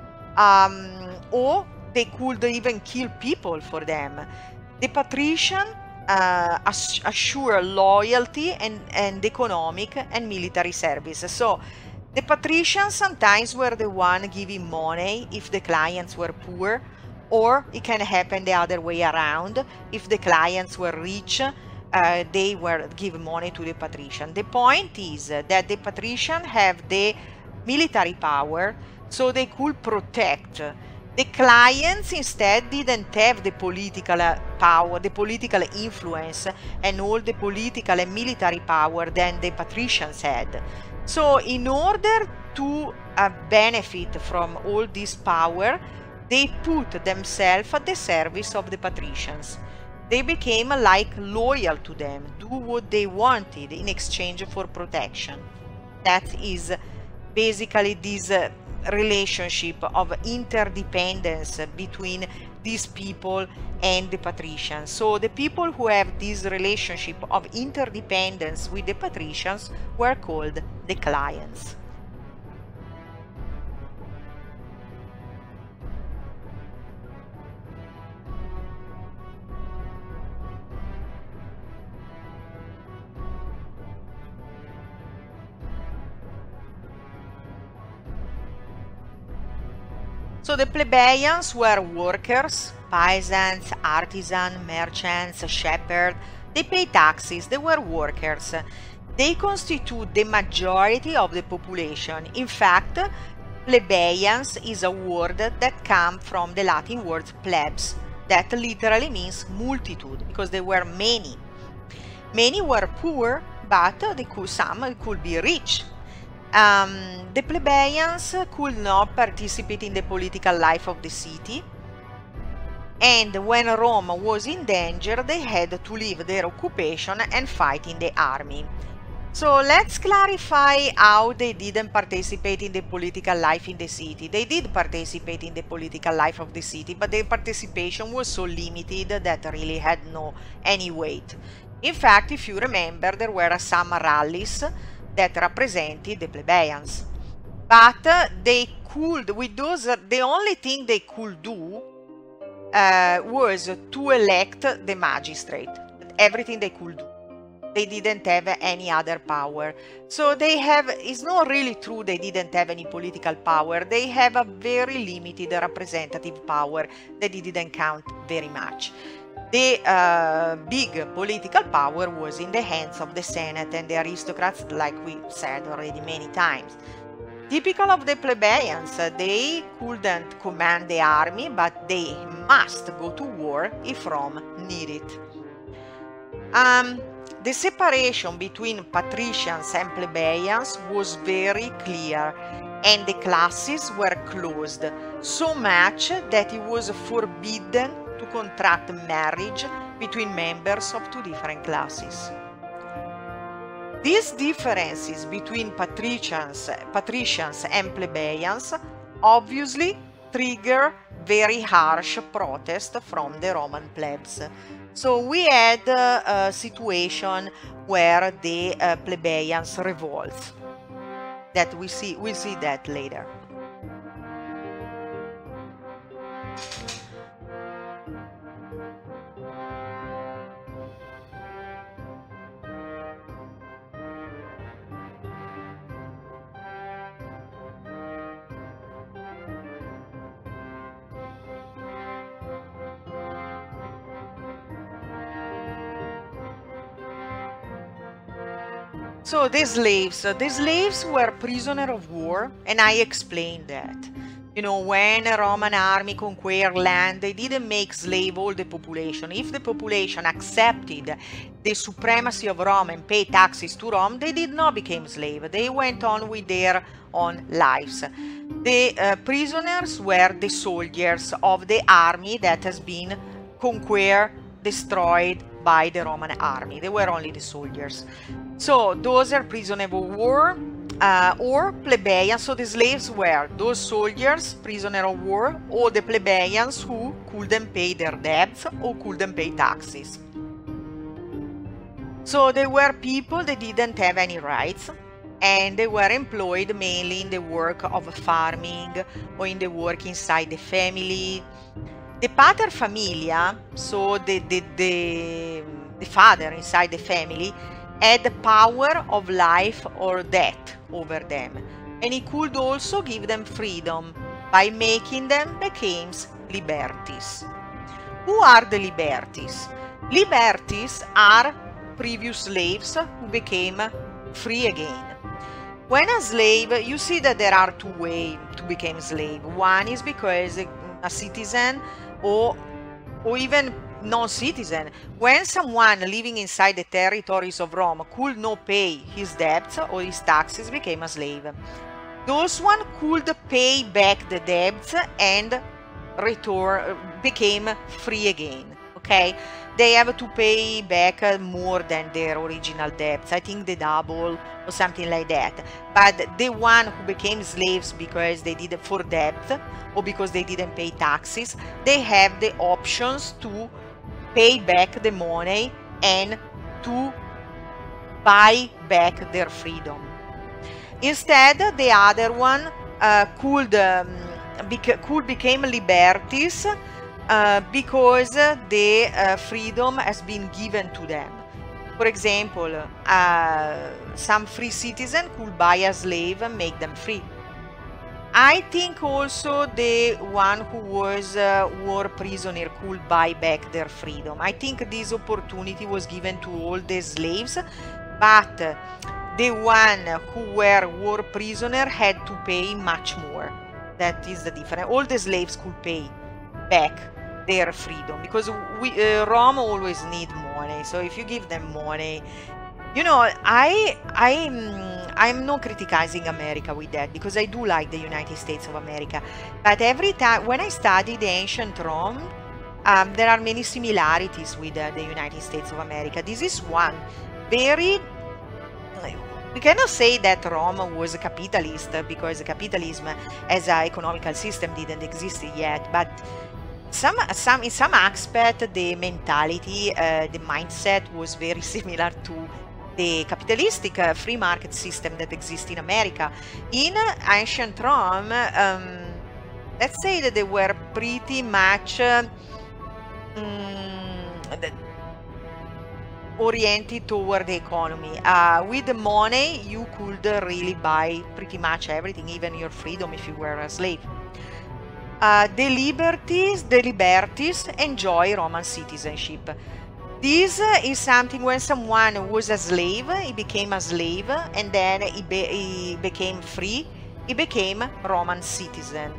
um, or they could even kill people for them. The patrician uh, ass assure loyalty and, and economic and military service. So the patricians sometimes were the one giving money if the clients were poor, or it can happen the other way around. If the clients were rich, uh, they were giving money to the patrician. The point is that the patrician have the military power, so they could protect. The clients instead didn't have the political power, the political influence, and all the political and military power than the patricians had. So in order to uh, benefit from all this power, they put themselves at the service of the patricians. They became like loyal to them, do what they wanted in exchange for protection. That is basically this uh, relationship of interdependence between these people and the patricians. So the people who have this relationship of interdependence with the patricians were called the clients. So the plebeians were workers, peasants, artisans, merchants, shepherds. They pay taxes, they were workers. They constitute the majority of the population. In fact, plebeians is a word that comes from the Latin word plebs, that literally means multitude, because there were many. Many were poor, but they could, some could be rich. Um, the plebeians could not participate in the political life of the city, and when Rome was in danger, they had to leave their occupation and fight in the army. So let's clarify how they didn't participate in the political life in the city. They did participate in the political life of the city, but their participation was so limited that really had no any weight. In fact, if you remember, there were some rallies that represented the plebeians. But uh, they could, with those, uh, the only thing they could do uh, was to elect the magistrate. Everything they could do. They didn't have any other power. So they have, it's not really true they didn't have any political power. They have a very limited representative power that didn't count very much. The uh, big political power was in the hands of the Senate and the aristocrats, like we said already many times. Typical of the plebeians, they couldn't command the army, but they must go to war if Rome needed it. Um, the separation between patricians and plebeians was very clear, and the classes were closed, so much that it was forbidden to contract marriage between members of two different classes. These differences between patricians, patricians and plebeians obviously trigger very harsh protest from the Roman plebs. So we had uh, a situation where the uh, plebeians revolt. That we see, we'll see that later. So the slaves, the slaves were prisoners of war, and I explained that. You know, when a Roman army conquered land, they didn't make slave all the population. If the population accepted the supremacy of Rome and paid taxes to Rome, they did not become slaves. They went on with their own lives. The uh, prisoners were the soldiers of the army that has been conquered, destroyed by the Roman army. They were only the soldiers. So those are prisoners of war uh, or plebeians. So the slaves were those soldiers, prisoners of war, or the plebeians who couldn't pay their debts or couldn't pay taxes. So they were people that didn't have any rights, and they were employed mainly in the work of farming or in the work inside the family. The pater familia, so the, the, the, the father inside the family, had the power of life or death over them, and he could also give them freedom by making them become libertis. Who are the libertis? Libertis are previous slaves who became free again. When a slave, you see that there are two ways to become slave. One is because a citizen or, or even non-citizen, when someone living inside the territories of Rome could not pay his debts or his taxes, became a slave. Those one could pay back the debts and return, became free again. Okay, they have to pay back more than their original debts. I think the double or something like that. But the one who became slaves because they did it for debt or because they didn't pay taxes, they have the options to pay back the money and to buy back their freedom. Instead, the other one uh, could um, bec could become libertis uh, because the uh, freedom has been given to them. For example, uh, some free citizen could buy a slave and make them free. I think also the one who was a war prisoner could buy back their freedom. I think this opportunity was given to all the slaves, but the one who were war prisoner had to pay much more. That is the difference. All the slaves could pay back their freedom, because we uh, Rome always need money. So if you give them money, you know, I I'm I'm not criticizing America with that, because I do like the United States of America. But every time when I study the ancient Rome, um, there are many similarities with uh, the United States of America. This is one very. We cannot say that Rome was a capitalist, because capitalism as an economical system didn't exist yet, but some, some, in some aspect the mentality, uh, the mindset was very similar to the capitalistic uh, free market system that exists in America. In uh, ancient Rome, um, let's say that they were pretty much uh, mm, oriented toward the economy. Uh, with the money, you could uh, really buy pretty much everything, even your freedom if you were a slave. Uh, the liberties, the liberties enjoy Roman citizenship. This uh, is something when someone was a slave, he became a slave, and then he, be he became free, he became Roman citizen.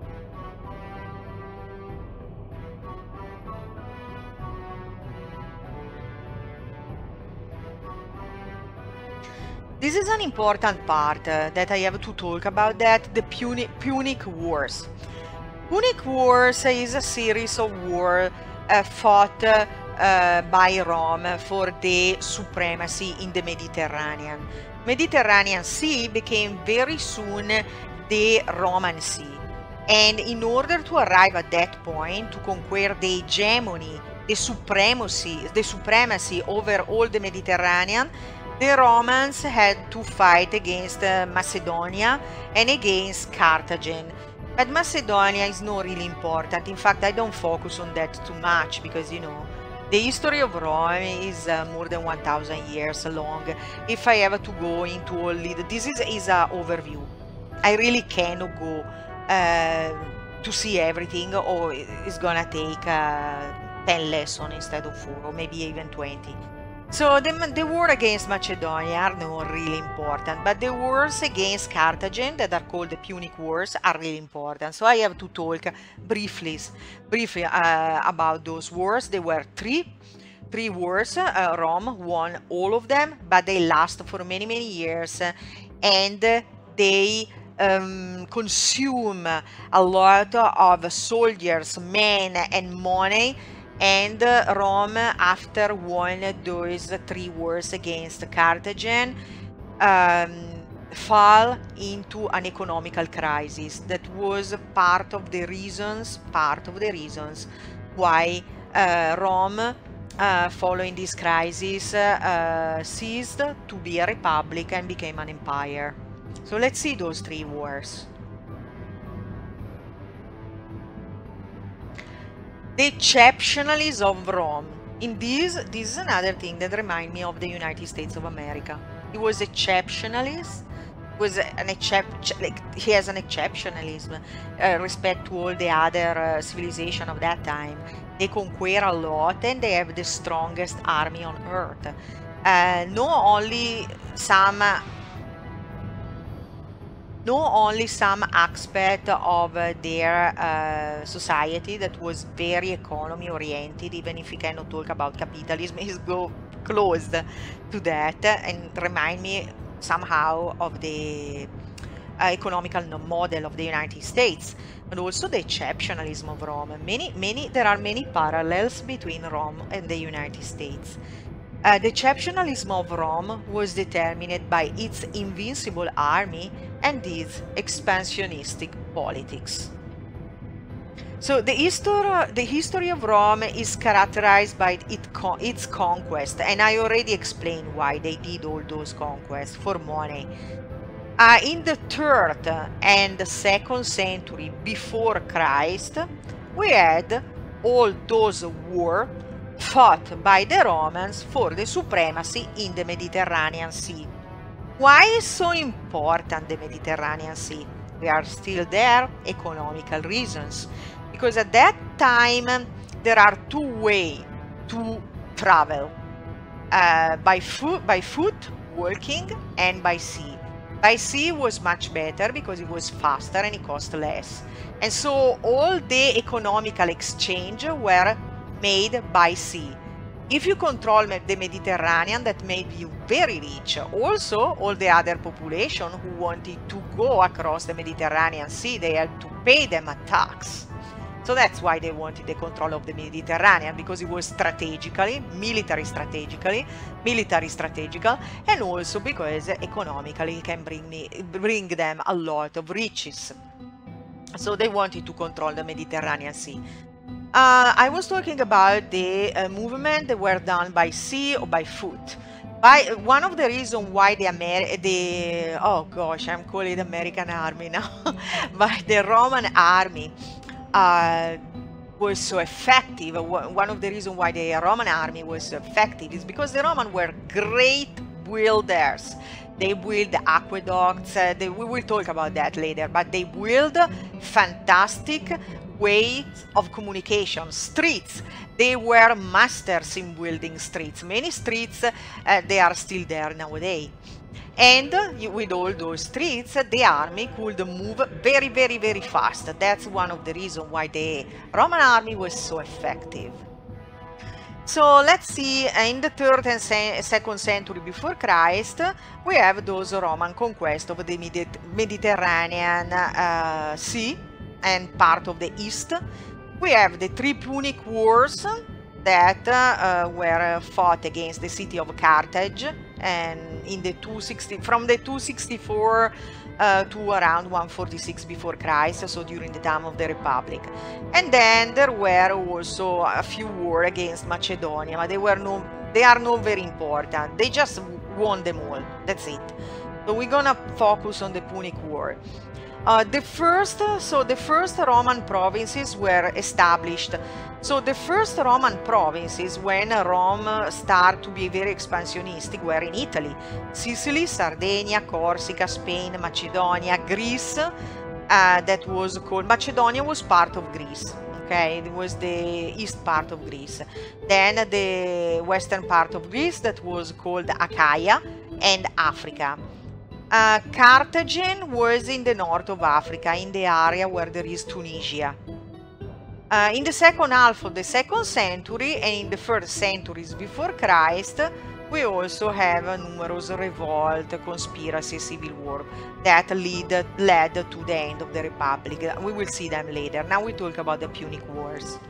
This is an important part uh, that I have to talk about, that the Puni Punic Wars. Punic Wars is a series of wars uh, fought uh, uh, by Rome for the supremacy in the Mediterranean. Mediterranean Sea became very soon the Roman Sea. And in order to arrive at that point, to conquer the hegemony, the supremacy, the supremacy over all the Mediterranean, the Romans had to fight against uh, Macedonia and against Carthage. But Macedonia is not really important. In fact, I don't focus on that too much, because, you know, the history of Rome is uh, more than one thousand years long. If I have to go into all the, this is, is an overview. I really cannot go uh, to see everything, or it's gonna take uh, ten lessons instead of four, or maybe even twenty. So the, the war against Macedonia are not really important, but the wars against Carthage, that are called the Punic Wars, are really important. So I have to talk briefly, briefly uh, about those wars. There were three, three wars. Uh, Rome won all of them, but they last for many, many years, and they um, consume a lot of soldiers, men, and money. And uh, Rome, after won those three wars against Carthage, um, fell into an economical crisis. That was part of the reasons, part of the reasons why uh, Rome, uh, following this crisis, uh, ceased to be a republic and became an empire. So let's see those three wars. The exceptionalism of Rome. In this, this is another thing that reminds me of the United States of America. He was exceptionalist. Was an excep like he has an exceptionalism uh, respect to all the other uh, civilization of that time. They conquer a lot, and they have the strongest army on earth. Uh, not only some. Not only some aspect of uh, their uh, society that was very economy oriented, even if we cannot talk about capitalism, is go close to that and remind me somehow of the uh, economical model of the United States, and also the exceptionalism of Rome. Many, many, there are many parallels between Rome and the United States. Uh, the exceptionalism of Rome was determined by its invincible army and its expansionistic politics. So the history, the history of Rome is characterized by it con its conquest, and I already explained why they did all those conquests, for money. Uh, in the third and the second century before Christ, we had all those wars fought by the Romans for the supremacy in the Mediterranean Sea. Why is so important the Mediterranean Sea? We are still there, economical reasons. Because at that time, there are two ways to travel. Uh, by, foot, by foot walking and by sea. By sea was much better because it was faster and it cost less. And so all the economical exchange were made by sea. If you control the Mediterranean, that made you very rich. Also, all the other population who wanted to go across the Mediterranean Sea, they had to pay them a tax. So that's why they wanted the control of the Mediterranean, because it was strategically, military strategically, military strategical, and also because economically it can bring, me, bring them a lot of riches. So they wanted to control the Mediterranean Sea. Uh, I was talking about the uh, movement that were done by sea or by foot. By one of the reasons why the Amer the oh gosh, I'm calling it American Army now, but the Roman army uh, was so effective. One of the reasons why the Roman army was so effective is because the Romans were great builders. They build aqueducts. Uh, they, we will talk about that later, but they build fantastic ways of communication, streets. They were masters in building streets. Many streets, uh, they are still there nowadays. And uh, with all those streets, uh, the army could move very, very, very fast. That's one of the reasons why the Roman army was so effective. So let's see, in the third and second century before Christ, we have those Roman conquest of the Medi Mediterranean uh, Sea and part of the East. We have the three Punic Wars that uh, were fought against the city of Carthage, and in the two sixty from the two sixty-four uh, to around one forty-six before Christ, so during the time of the Republic. And then there were also a few wars against Macedonia, but they were no, they are not very important. They just won them all. That's it. So we're gonna focus on the Punic War. Uh, the first, so the first Roman provinces were established. So the first Roman provinces, when Rome started to be very expansionistic, were in Italy: Sicily, Sardinia, Corsica, Spain, Macedonia, Greece. Uh, that was called Macedonia was part of Greece. Okay, it was the east part of Greece. Then the western part of Greece, that was called Achaia, and Africa. Uh, Carthage was in the north of Africa, in the area where there is Tunisia. Uh, in the second half of the second century and in the first centuries before Christ, we also have a numerous revolt, conspiracy, civil war that lead, led to the end of the Republic. We will see them later. Now we talk about the Punic Wars.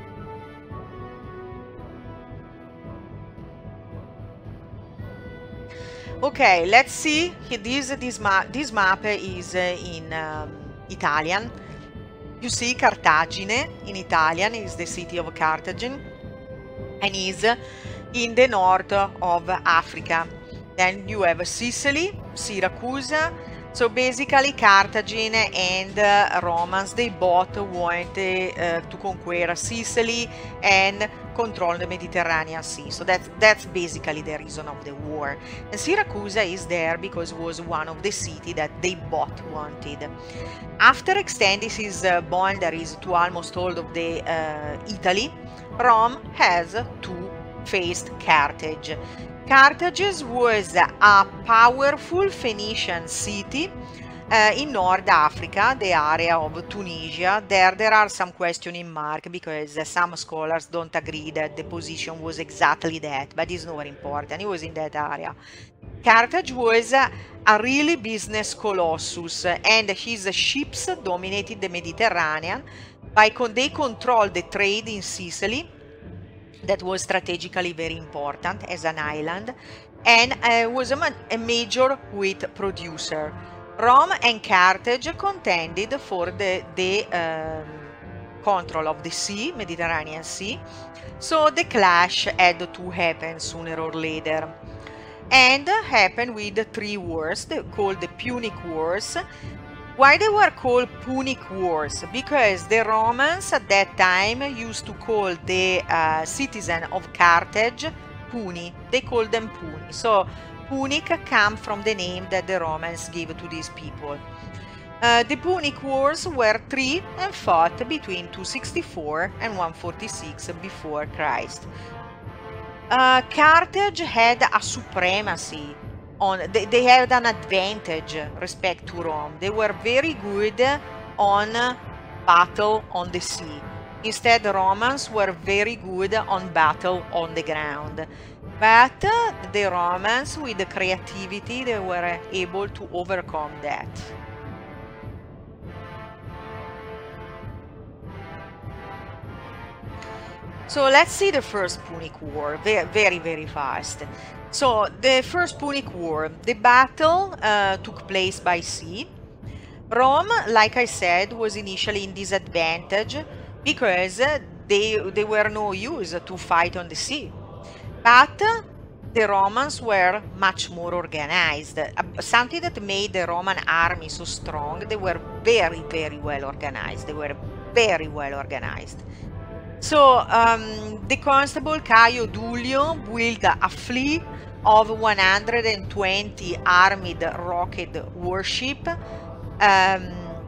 Okay, let's see. This this map this map is in um, Italian. You see Cartagine in Italian is the city of Carthage, and is in the north of Africa. Then you have Sicily, Syracuse. So basically Carthagine and uh, Romans, they both wanted uh, to conquer Sicily and control the Mediterranean Sea. So that's, that's basically the reason of the war. And Syracuse is there because it was one of the cities that they both wanted. After extending his uh, boundaries to almost all of the uh, Italy, Rome has to face Carthage. Carthage was a powerful Phoenician city uh, in North Africa, the area of Tunisia. There, there are some questioning marks because uh, some scholars don't agree that the position was exactly that, but it's not important. It was in that area. Carthage was uh, a really business colossus, and his ships dominated the Mediterranean. By con they controlled the trade in Sicily, that was strategically very important as an island, and uh, was a, ma a major wheat producer. Rome and Carthage contended for the, the um, control of the sea, Mediterranean Sea, so the clash had to happen sooner or later. And happened with three wars called the Punic Wars. Why they were called Punic Wars? Because the Romans at that time used to call the uh, citizen of Carthage Puni. They called them Puni. So Punic come from the name that the Romans gave to these people. Uh, the Punic Wars were three and fought between two sixty-four and one forty-six before Christ. Uh, Carthage had a supremacy on, they, they had an advantage respect to Rome. They were very good on battle on the sea. Instead, the Romans were very good on battle on the ground. But uh, the Romans, with the creativity, they were able to overcome that. So let's see the First Punic War, very, very, very fast. So the First Punic War, the battle uh, took place by sea. Rome, like I said, was initially in disadvantage because they, they were no use to fight on the sea. But the Romans were much more organized. Something that made the Roman army so strong, they were very, very well organized. They were very well organized. So um, the constable Caio Duilio built a fleet of one hundred twenty armed rocket warship um,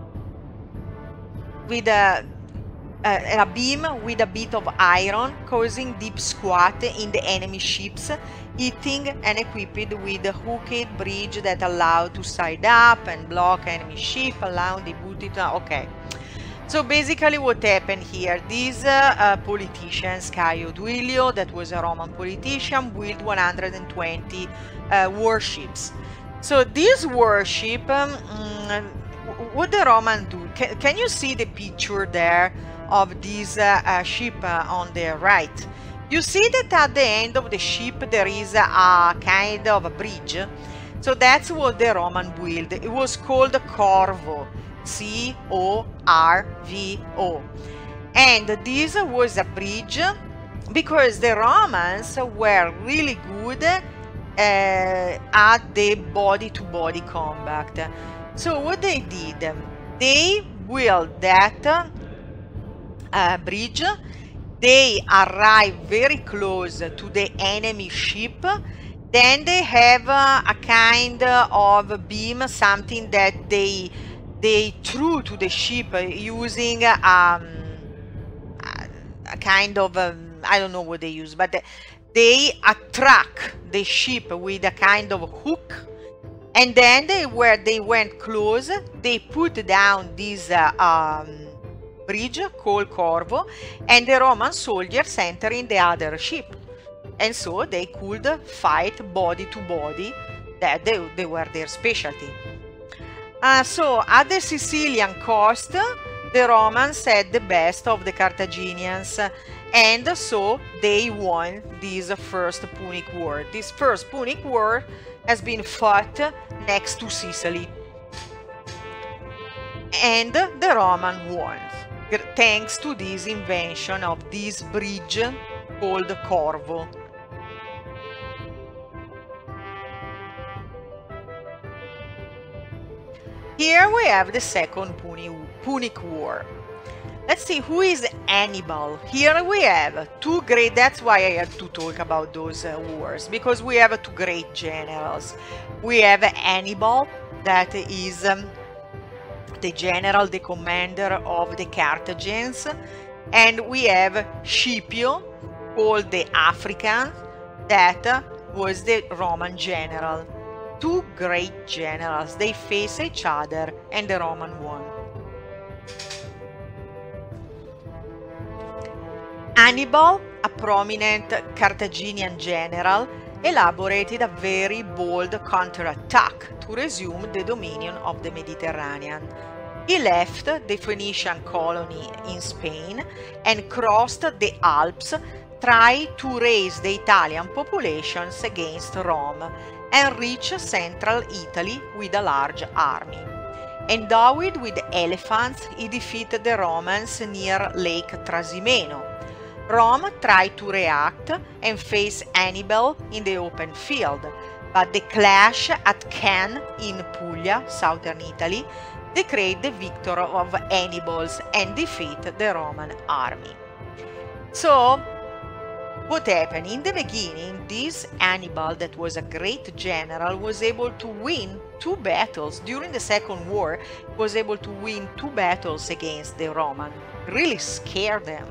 with a, a, a beam with a bit of iron, causing deep squat in the enemy ships, hitting and equipped with a hooked bridge that allowed to side up and block enemy ship, allowing the booty to... Okay. So basically what happened here, these uh, uh, politicians, Caio Duilio, that was a Roman politician, built one hundred twenty uh, warships. So this warship, um, what the Roman do, can, can you see the picture there of this uh, uh, ship uh, on the right? You see that at the end of the ship there is a, a kind of a bridge. So that's what the Roman built. It was called Corvo. C O R V O, and this was a bridge because the Romans were really good uh, at the body-to-body combat. So what they did, they built that uh, bridge, they arrived very close to the enemy ship, then they have uh, a kind of beam, something that they they threw to the ship using um, a kind of, um, I don't know what they use, but they attract the ship with a kind of hook, and then they where they went close, they put down this uh, um, bridge called Corvo, and the Roman soldiers entering the other ship, and so they could fight body to body. That they, they were their specialty. Uh, so at the Sicilian coast, the Romans had the best of the Carthaginians, and so they won this First Punic War. This First Punic War has been fought next to Sicily, and the Roman won, thanks to this invention of this bridge called Corvo. Here we have the Second Punic War. Let's see who is Hannibal. Here we have two great, that's why I had to talk about those uh, wars, because we have two great generals. We have Hannibal, that is um, the general, the commander of the Carthaginians, and we have Scipio, called the African, that was the Roman general. Two great generals, they face each other, and the Roman won. Hannibal, a prominent Carthaginian general, elaborated a very bold counterattack to resume the dominion of the Mediterranean. He left the Phoenician colony in Spain and crossed the Alps, trying to raise the Italian populations against Rome, and reach central Italy with a large army. Endowed with elephants, he defeated the Romans near Lake Trasimeno. Rome tried to react and face Hannibal in the open field, but the clash at Cannes in Puglia, southern Italy, declared the victory of Hannibal's and defeated the Roman army. So, what happened? In the beginning, this Hannibal, that was a great general, was able to win two battles. During the Second War, he was able to win two battles against the Roman. Really scared them.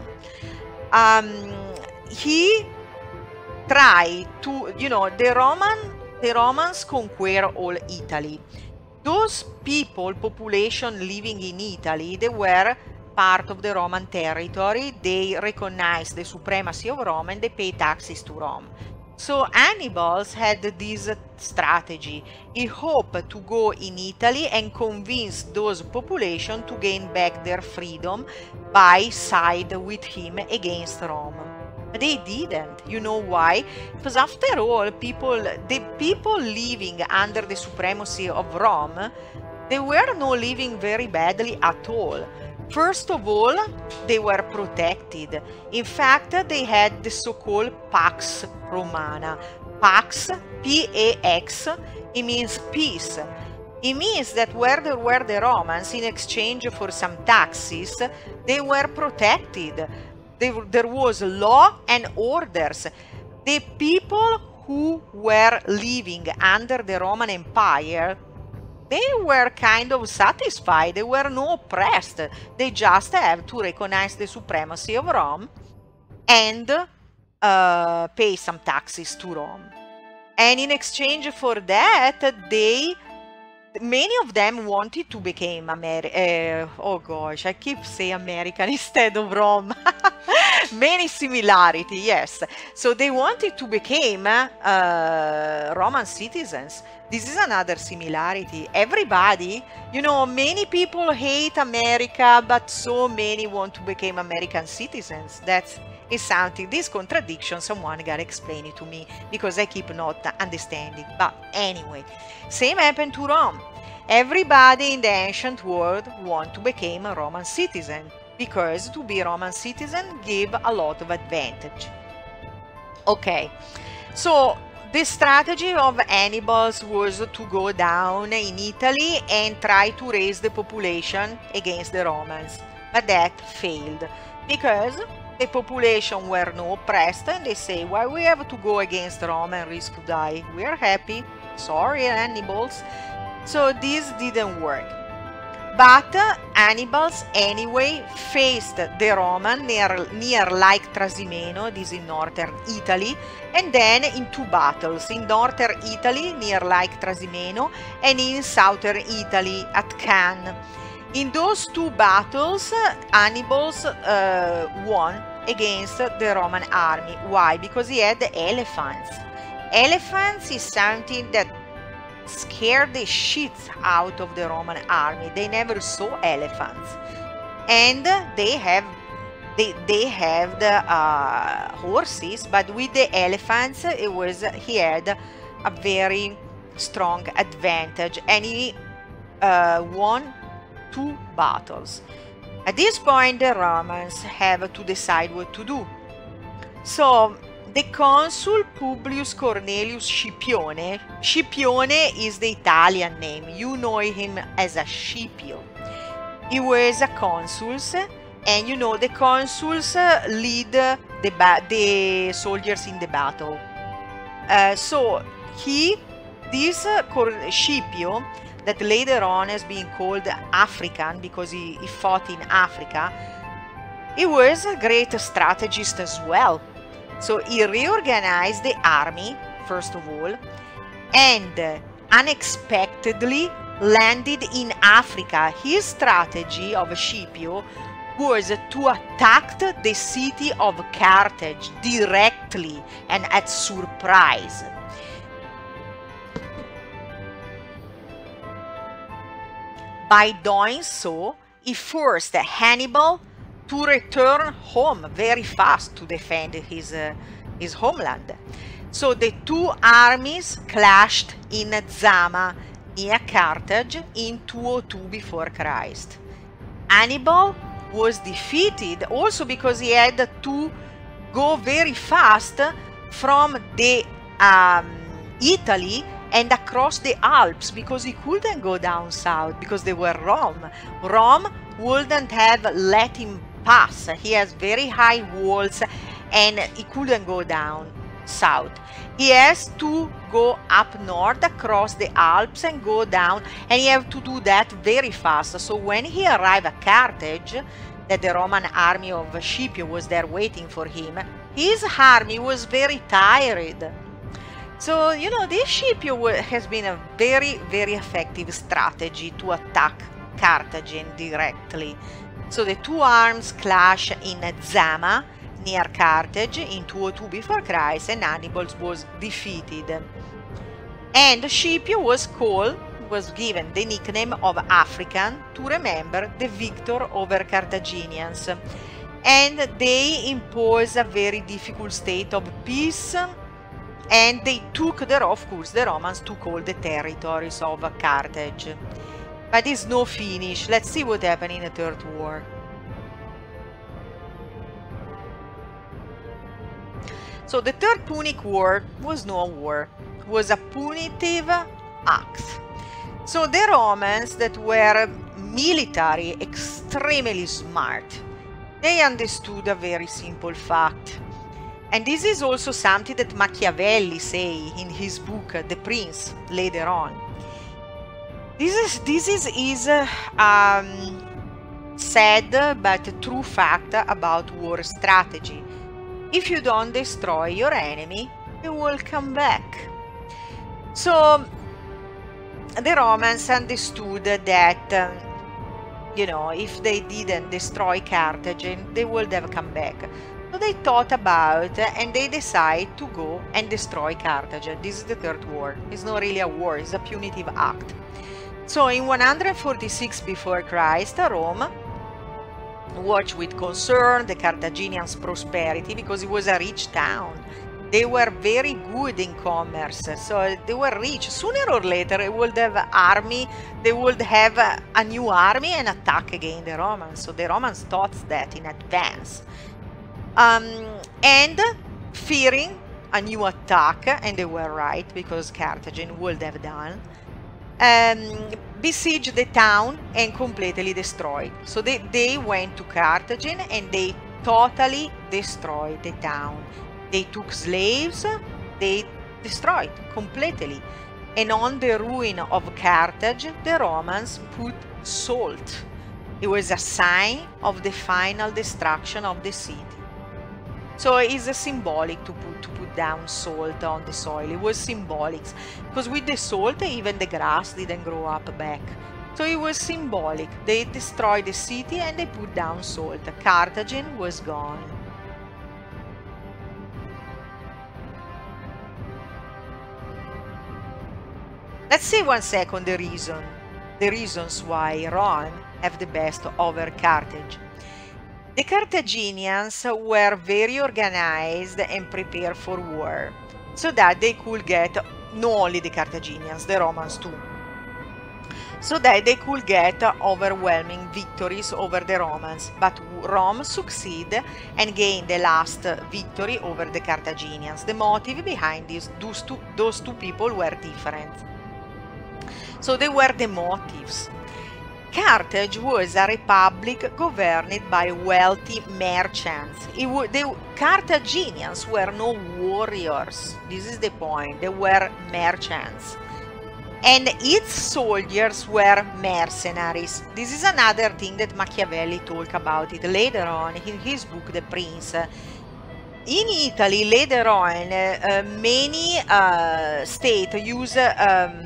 Um, he tried to, you know, the Roman, the Romans conquer all Italy. Those people, population living in Italy, they were part of the Roman territory. They recognized the supremacy of Rome and they pay taxes to Rome. So Hannibal had this strategy. He hoped to go in Italy and convince those population to gain back their freedom by side with him against Rome. But they didn't. You know why? Because after all, people, the people living under the supremacy of Rome, they were not living very badly at all. First of all, they were protected. In fact, they had the so-called Pax Romana. Pax, P A X, it means peace. It means that where there were the Romans, in exchange for some taxes, they were protected. They, there was law and orders. The people who were living under the Roman Empire, they were kind of satisfied. They were not oppressed. They just have to recognize the supremacy of Rome and uh, pay some taxes to Rome. And in exchange for that, they, many of them wanted to become American. Uh, oh gosh, I keep saying American instead of Rome. Many similarity, yes. So they wanted to become uh, Roman citizens. This is another similarity. Everybody, you know, many people hate America, but so many want to become American citizens. That is something, this contradiction, someone gotta explain it to me, because I keep not understanding. But anyway, same happened to Rome. Everybody in the ancient world want to become a Roman citizen, because to be a Roman citizen give a lot of advantage. Okay, so the strategy of Hannibal was to go down in Italy and try to raise the population against the Romans, but that failed, because the population were not oppressed and they say, why we have to go against Rome and risk to die? We are happy, sorry Hannibals. So this didn't work. But uh, Hannibal's anyway faced the Roman near, near Lake Trasimeno, this in northern Italy, and then in two battles, in northern Italy near Lake Trasimeno and in southern Italy at Cannes. In those two battles, Hannibal uh, won against the Roman army. Why? Because he had elephants. Elephants is something that scared the shit out of the Roman army. They never saw elephants, and they have they they have the uh, horses, but with the elephants, it was he had a very strong advantage, and he uh, won two battles. At this point, the Romans have to decide what to do. So the consul Publius Cornelius Scipione, Scipione is the Italian name, you know him as a Scipio. He was a consul, and you know the consuls lead the, the soldiers in the battle. Uh, so he, this uh, Scipio, that later on has been called African because he, he fought in Africa, he was a great strategist as well. So he reorganized the army, first of all, and unexpectedly landed in Africa. His strategy of Scipio was to attack the city of Carthage directly and at surprise. By doing so, he forced Hannibal to return home very fast to defend his, uh, his homeland. So the two armies clashed in Zama near Carthage in two oh two before Christ. Hannibal was defeated also because he had to go very fast from the um, Italy and across the Alps, because he couldn't go down south because they were Rome. Rome wouldn't have let him pass. He has very high walls and he couldn't go down south. He has to go up north across the Alps and go down, and he have to do that very fast. So when he arrived at Carthage, that the Roman army of Scipio was there waiting for him, his army was very tired. So, you know, this Scipio has been a very, very effective strategy to attack Carthage directly. So the two arms clash in Zama, near Carthage, in two oh two before Christ, and Hannibal was defeated. And Scipio was called, was given the nickname of African to remember the victor over Carthaginians. And they imposed a very difficult state of peace, and they took, the, of course, the Romans took all the territories of Carthage. But it's no finish. Let's see what happened in the Third War. So the Third Punic War was no war, it was a punitive act. So the Romans, that were military, extremely smart, they understood a very simple fact. And this is also something that Machiavelli say in his book, The Prince, later on. This is, this is his um, sad but true fact about war strategy. If you don't destroy your enemy, they will come back. So the Romans understood that, um, you know, if they didn't destroy Carthage, they would have come back. So they thought about and they decided to go and destroy Carthage. This is the Third War. It's not really a war, it's a punitive act. So in one hundred forty-six before Christ, Rome watched with concern the Carthaginians' prosperity because it was a rich town. They were very good in commerce, so they were rich. Sooner or later, they would have an army, they would have a, a new army and attack against the Romans. So the Romans thought that in advance. Um, and fearing a new attack, and they were right, because Carthage would have done, um, besieged the town and completely destroyed. So they, they went to Carthage and they totally destroyed the town. They took slaves, they destroyed completely. And on the ruin of Carthage, the Romans put salt. It was a sign of the final destruction of the city. So it is a symbolic to put, to put down salt on the soil. It was symbolic, because with the salt, even the grass didn't grow up back. So it was symbolic. They destroyed the city and they put down salt. Carthage was gone. Let's see one second the reason, the reasons why Rome have the best over Carthage. The Carthaginians were very organized and prepared for war, so that they could get, not only the Carthaginians, the Romans too, so that they could get overwhelming victories over the Romans. But Rome succeeded and gained the last victory over the Carthaginians. The motive behind this, those two, those two people were different. So they were the motives. Carthage was a republic governed by wealthy merchants. It w the Carthaginians were no warriors. This is the point. They were merchants. And its soldiers were mercenaries. This is another thing that Machiavelli talked about it later on in his book, The Prince. In Italy, later on, uh, many uh, states use um,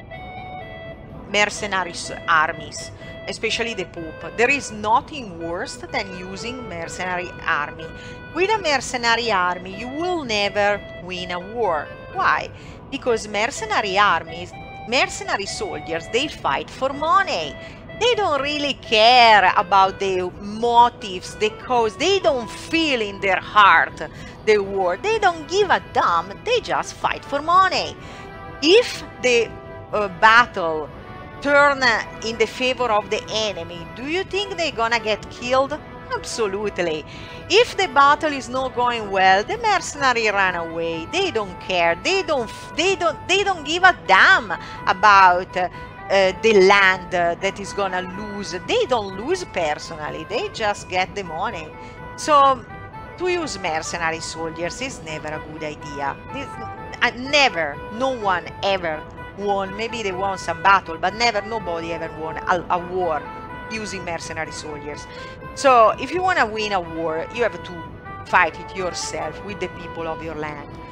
mercenary armies, especially the Pope. There is nothing worse than using mercenary army. With a mercenary army, you will never win a war. Why? Because mercenary armies, mercenary soldiers, they fight for money. They don't really care about the motives, the cause. They don't feel in their heart the war. They don't give a damn. They just fight for money. If the uh, battle turn in the favor of the enemy, do you think they're gonna get killed? Absolutely. If the battle is not going well, the mercenary run away. They don't care. They don't. They don't. They don't give a damn about uh, the land uh, that is gonna lose. They don't lose personally. They just get the money. So to use mercenary soldiers is never a good idea. This, uh, never. No one ever won. Maybe they won some battle, but never. Nobody ever won a, a war using mercenary soldiers. So if you want to win a war, you have to fight it yourself with the people of your land.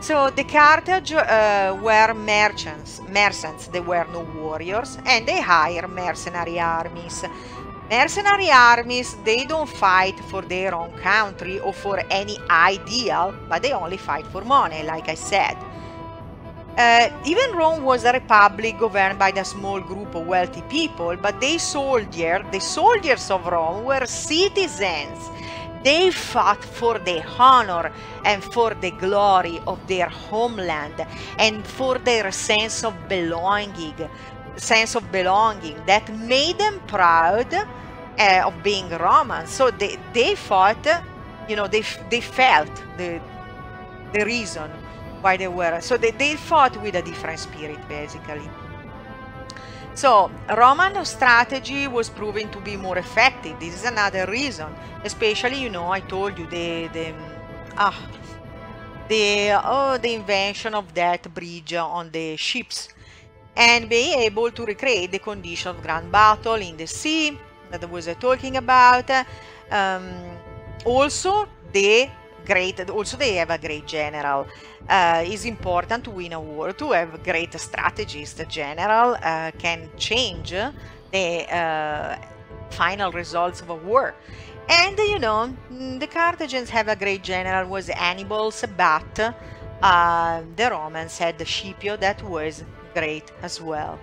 So the Carthage uh, were merchants, merchants, they were no warriors, and they hire mercenary armies. Mercenary armies, they don't fight for their own country or for any ideal, but they only fight for money, like I said. Uh, even Rome was a republic governed by a small group of wealthy people, but they soldiers, the soldiers of Rome were citizens. They fought for the honor and for the glory of their homeland and for their sense of belonging, sense of belonging that made them proud uh, of being Romans. So they, they fought, you know, they, they felt the, the reason why they were. So they, they fought with a different spirit, basically. So Roman strategy was proven to be more effective. This is another reason, especially, you know, I told you the the ah the oh the invention of that bridge on the ships, and being able to recreate the condition of grand battle in the sea that I was uh, talking about. Um, also the great also they have a great general. Uh, it's important to win a war to have great strategist. The general uh, can change the uh, final results of a war. And you know, the Carthaginians have a great general, was Hannibal, but uh, the Romans had Scipio that was great as well.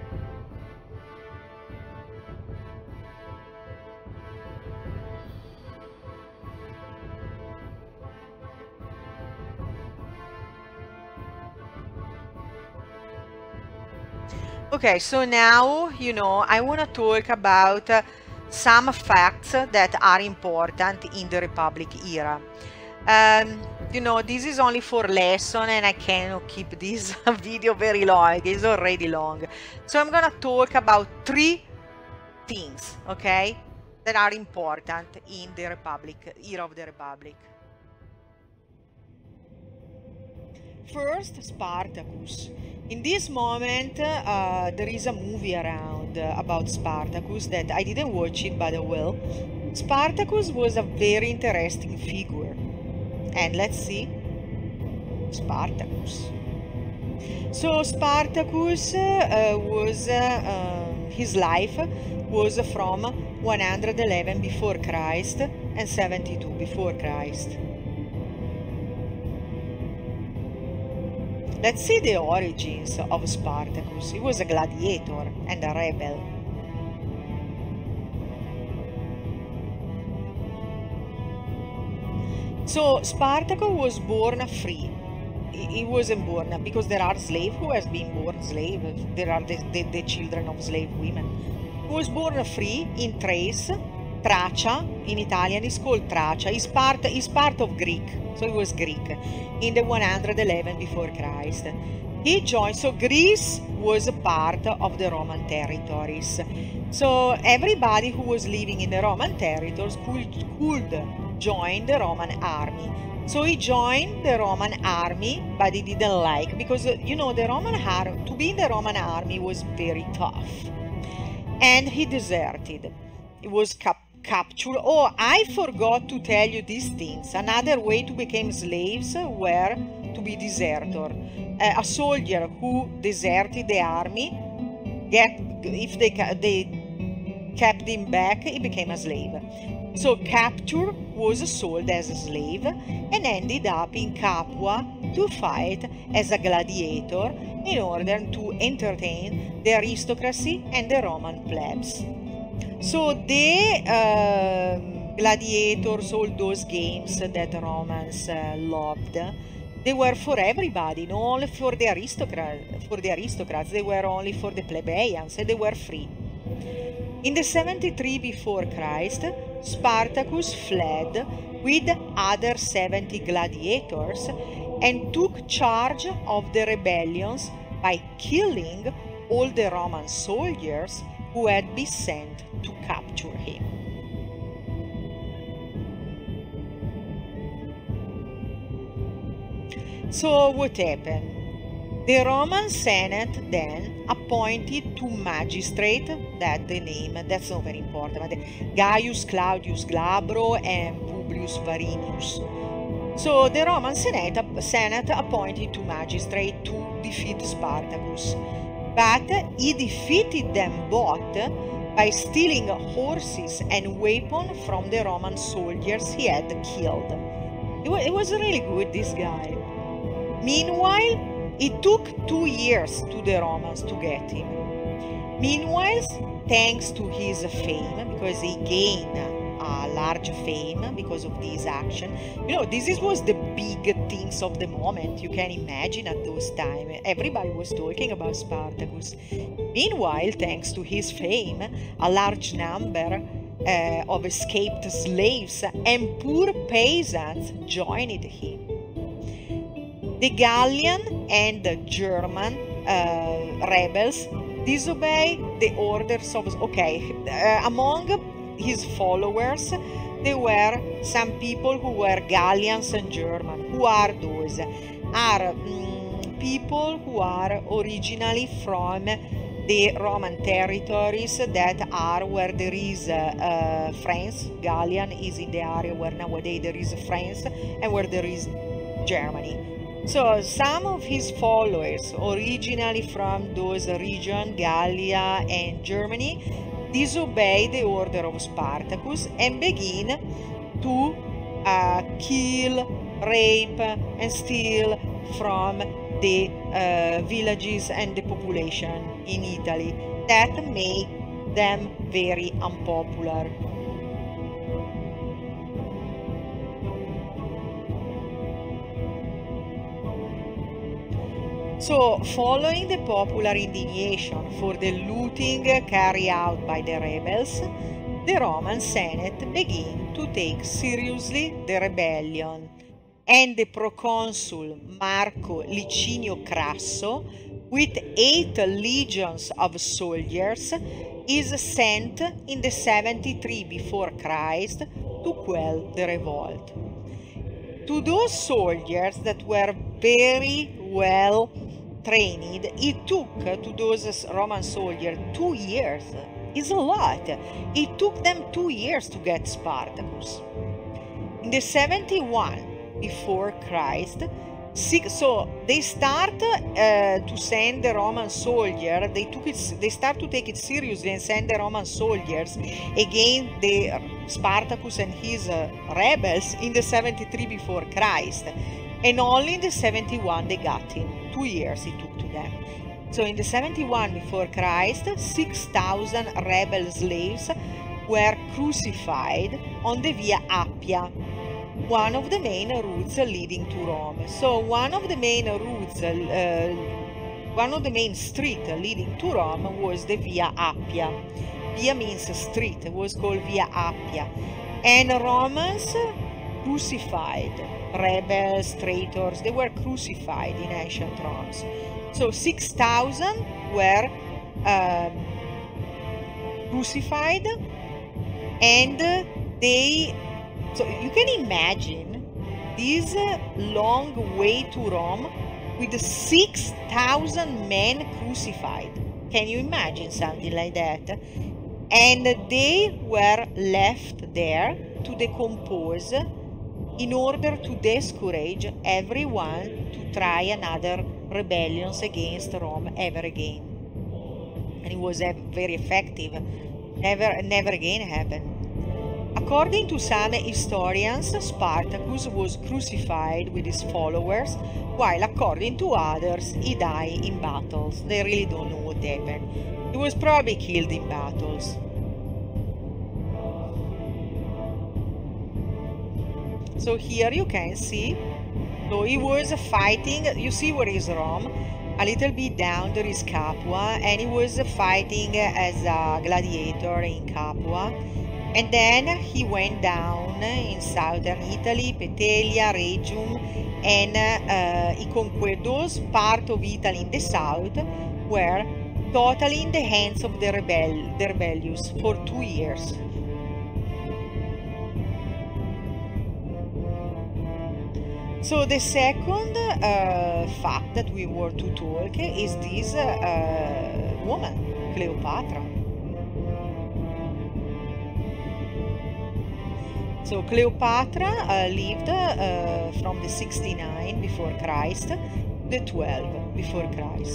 Okay, so now, you know, I want to talk about uh, some facts that are important in the Republic era. Um, you know, this is only for lesson and I cannot keep this video very long, it's already long. So I'm gonna talk about three things, okay, that are important in the Republic, era of the Republic. First, Spartacus. In this moment, uh, there is a movie around uh, about Spartacus that I didn't watch it, but I will. Spartacus was a very interesting figure. And let's see. Spartacus. So Spartacus uh, was, uh, uh, his life was from one hundred eleven before Christ and seventy-two before Christ. Let's see the origins of Spartacus. He was a gladiator and a rebel. So Spartacus was born free. He wasn't born because there are slaves who has been born slave. There are the, the, the children of slave women. He was born free in Thrace. Tracia, in Italian, is called Tracia. He's part, he's part of Greek, so he was Greek, in the one hundred eleven before Christ. He joined, so Greece was a part of the Roman territories. So everybody who was living in the Roman territories could, could join the Roman army. So he joined the Roman army, but he didn't like, because, you know, the Roman army, to be in the Roman army was very tough. And he deserted. He was cap captured. Oh, I forgot to tell you these things. Another way to become slaves were to be deserter. Uh, a soldier who deserted the army, get, if they, they kept him back, he became a slave. So capture was sold as a slave and ended up in Capua to fight as a gladiator in order to entertain the aristocracy and the Roman plebs. So the uh, gladiators, all those games that Romans uh, loved, they were for everybody, not only for the aristocrats. For the aristocrats, they were only for the plebeians, and they were free. In the seventy-three before Christ, Spartacus fled with other seventy gladiators and took charge of the rebellions by killing all the Roman soldiers who had been sent to capture him. So what happened? The Roman Senate then appointed two magistrates, that the name, that's not very important, but Gaius Claudius Glabro and Publius Varinius. So the Roman Senate, Senate appointed two magistrates to defeat Spartacus, but he defeated them both by stealing horses and weapons from the Roman soldiers he had killed. It was really good, this guy. Meanwhile, it took two years to the Romans to get him. Meanwhile, thanks to his fame, because he gained a large fame because of this action, you know, this is, was the big things of the moment. You can imagine at those times, everybody was talking about Spartacus. Meanwhile, thanks to his fame, a large number uh, of escaped slaves and poor peasants joined him. The Gallian and the German uh, rebels disobey the orders of, okay, uh, among his followers, there were some people who were Gallians and German. Who are those? Are um, people who are originally from the Roman territories that are where there is uh, uh, France. Gallian is in the area where nowadays there is France and where there is Germany. So some of his followers, originally from those regions, Gallia and Germany, disobey the order of Spartacus and begin to uh, kill, rape, and steal from the uh, villages and the population in Italy. That made them very unpopular. So, following the popular indignation for the looting carried out by the rebels, the Roman Senate began to take seriously the rebellion, and the proconsul Marco Licinio Crasso, with eight legions of soldiers, is sent in the seventy-three before Christ to quell the revolt. To those soldiers that were very well trained, it took to those Roman soldiers two years. It's a lot. It took them two years to get Spartacus. In the seventy-one before Christ, so they start uh, to send the Roman soldier. They took it. They start to take it seriously and send the Roman soldiers against the Spartacus and his uh, rebels in the seventy-three before Christ, and only in the seventy-one they got him. Two years it took to them. So in the seventy-one before Christ, six thousand rebel slaves were crucified on the Via Appia, one of the main routes leading to Rome. So one of the main routes, uh, one of the main streets leading to Rome was the Via Appia. Via means street, it was called Via Appia. And Romans crucified rebels, traitors, they were crucified in ancient Rome. So six thousand were um, crucified, and they, so you can imagine this long way to Rome with six thousand men crucified. Can you imagine something like that? And they were left there to decompose in order to discourage everyone to try another rebellions against Rome ever again. And it was very effective. Never, never again happened. According to some historians, Spartacus was crucified with his followers, while according to others, he died in battles. They really don't know what happened. He was probably killed in battles. So here you can see, so he was fighting, you see where is Rome, a little bit down there is Capua, and he was fighting as a gladiator in Capua, and then he went down in southern Italy, Petelia, Rhegium, and uh, he conquered those part of Italy in the south were totally in the hands of the, rebel, the rebellious for two years. So the second uh, fact that we were to talk is this uh, woman, Cleopatra. So Cleopatra uh, lived uh, from the sixty-nine before Christ to the twelve before Christ.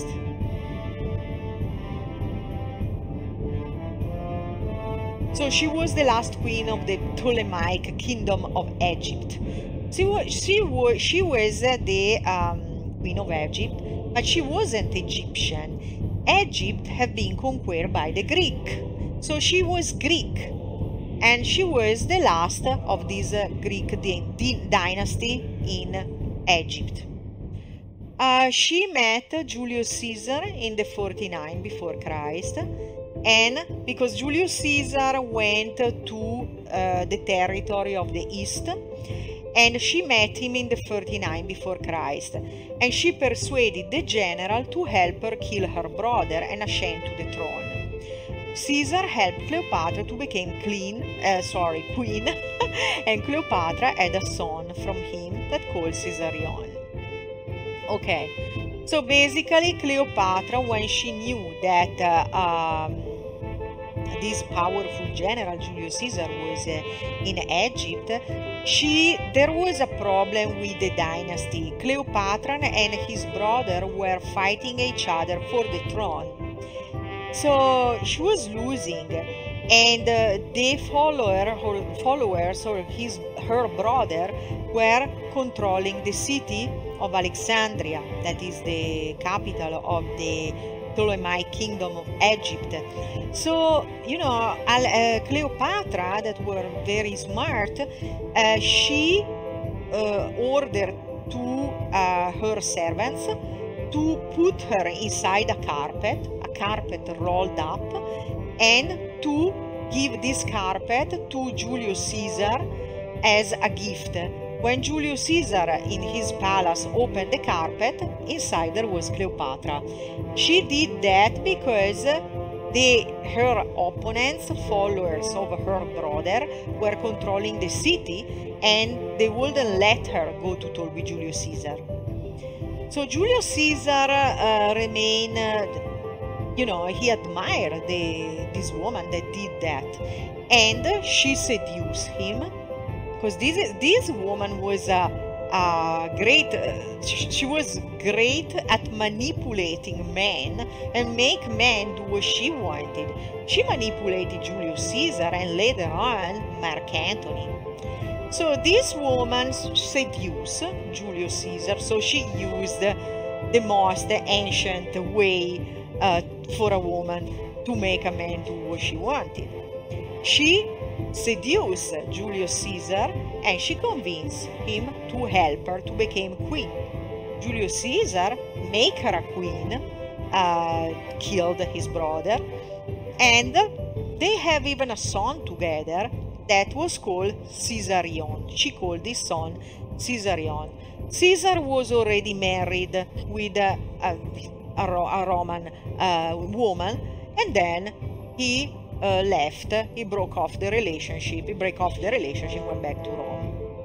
So she was the last queen of the Ptolemaic kingdom of Egypt. She was, she was, she was the um, queen of Egypt, but she wasn't Egyptian. Egypt had been conquered by the Greek. So she was Greek. And she was the last of this uh, Greek dynasty in Egypt. Uh, she met Julius Caesar in the forty-nine before Christ. And because Julius Caesar went to uh, the territory of the East, and she met him in the thirty-nine before Christ, and she persuaded the general to help her kill her brother and ascend to the throne. Caesar helped Cleopatra to become clean, uh, sorry, queen, and Cleopatra had a son from him that called Caesarion. Okay, so basically Cleopatra, when she knew that uh, um, this powerful general Julius Caesar was uh, in Egypt, she there was a problem with the dynasty. Cleopatra and his brother were fighting each other for the throne. So she was losing, and uh, the follower, her followers or his her brother were controlling the city of Alexandria, that is the capital of the Ptolemaic kingdom of Egypt. So, you know, uh, Cleopatra, that were very smart, uh, she uh, ordered to uh, her servants to put her inside a carpet, a carpet rolled up, and to give this carpet to Julius Caesar as a gift. When Julius Caesar in his palace opened the carpet, inside there was Cleopatra. She did that because the, her opponents, followers of her brother, were controlling the city and they wouldn't let her go to talk with Julius Caesar. So Julius Caesar uh, remained, uh, you know, he admired the, this woman that did that. And she seduced him. Because this this woman was a, a great, uh, she, she was great at manipulating men and make men do what she wanted. She manipulated Julius Caesar and later on Mark Antony. So this woman seduced Julius Caesar. So she used the most ancient way uh, for a woman to make a man do what she wanted. She seduced Julius Caesar and she convinced him to help her to become queen. Julius Caesar made her a queen, uh, killed his brother, and they have even a son together that was called Caesarion. She called this son Caesarion. Caesar was already married with a, a, a Roman uh, woman, and then he Uh, left, he broke off the relationship, he broke off the relationship, went back to Rome.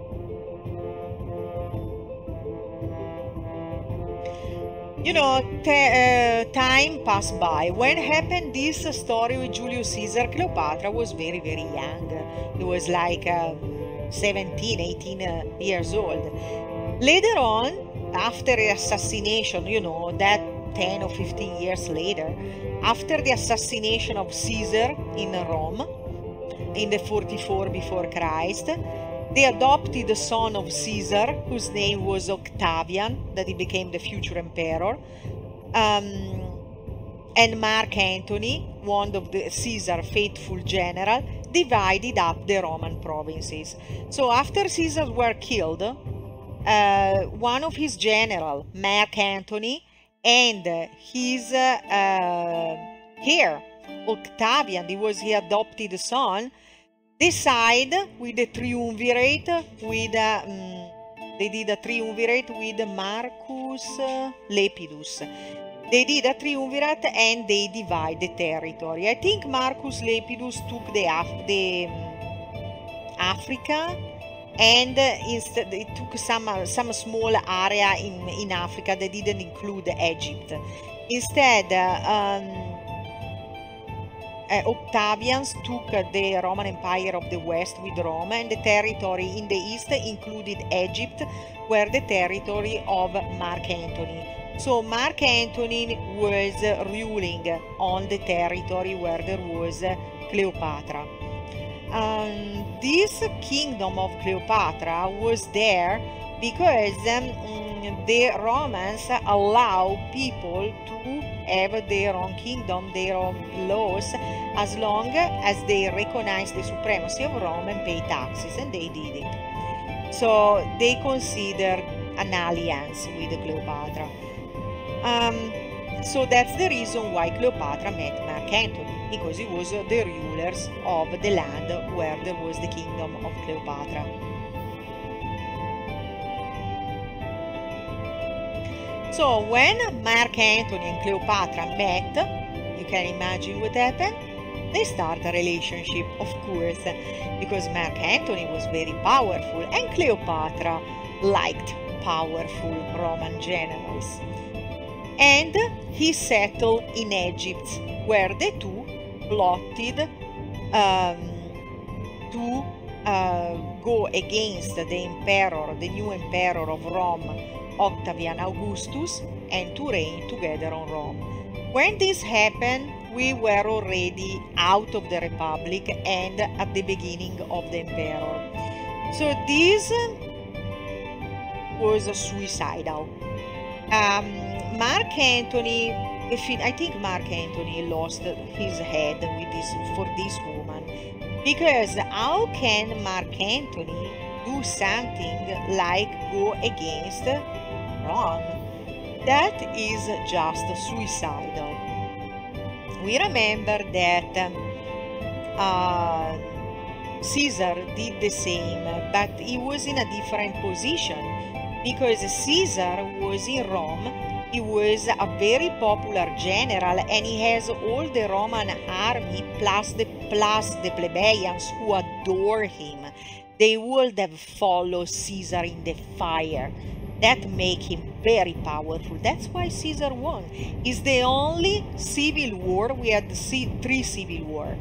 You know, uh, time passed by. When happened this story with Julius Caesar, Cleopatra was very, very young. He was like uh, seventeen, eighteen uh, years old. Later on, after the assassination, you know, that ten or fifteen years later, after the assassination of Caesar in Rome, in the forty-four before Christ, they adopted the son of Caesar, whose name was Octavian, that he became the future emperor, um, and Mark Antony, one of the Caesar faithful general, divided up the Roman provinces. So after Caesar were killed, uh, one of his general, Mark Antony, and his uh, uh, heir, Octavian, he was he adopted son, decide with the triumvirate with uh, um, they did a triumvirate with Marcus uh, Lepidus. They did a triumvirate and they divide the territory. I think Marcus Lepidus took the Af- the um, Africa. And instead it took some some small area in, in Africa that didn't include Egypt. Instead, um, uh, Octavians took the Roman Empire of the West with Rome, and the territory in the east included Egypt, where the territory of Mark Antony. So Mark Antony was ruling on the territory where there was Cleopatra. Um, this kingdom of Cleopatra was there because um, the Romans allow people to have their own kingdom, their own laws, as long as they recognize the supremacy of Rome and pay taxes, and they did it. So they considered an alliance with Cleopatra. Um, so that's the reason why Cleopatra met Mark Antony, because he was the rulers of the land where there was the kingdom of Cleopatra. So when Mark Antony and Cleopatra met, you can imagine what happened? They start a relationship, of course, because Mark Antony was very powerful and Cleopatra liked powerful Roman generals. And he settled in Egypt, where the two plotted um, to uh, go against the emperor, the new emperor of Rome, Octavian Augustus, and to reign together on Rome. When this happened, we were already out of the Republic and at the beginning of the emperor. So this was suicidal. Um, Mark Antony, if it, I think Mark Antony lost his head with this for this woman, because how can Mark Antony do something like go against Rome? That is just suicidal. We remember that uh, Caesar did the same, but he was in a different position, because Caesar was in Rome. He was a very popular general, and he has all the Roman army plus the plus the plebeians who adore him. They would have followed Caesar in the fire. That make him very powerful. That's why Caesar won. It's the only civil war. We had three civil wars.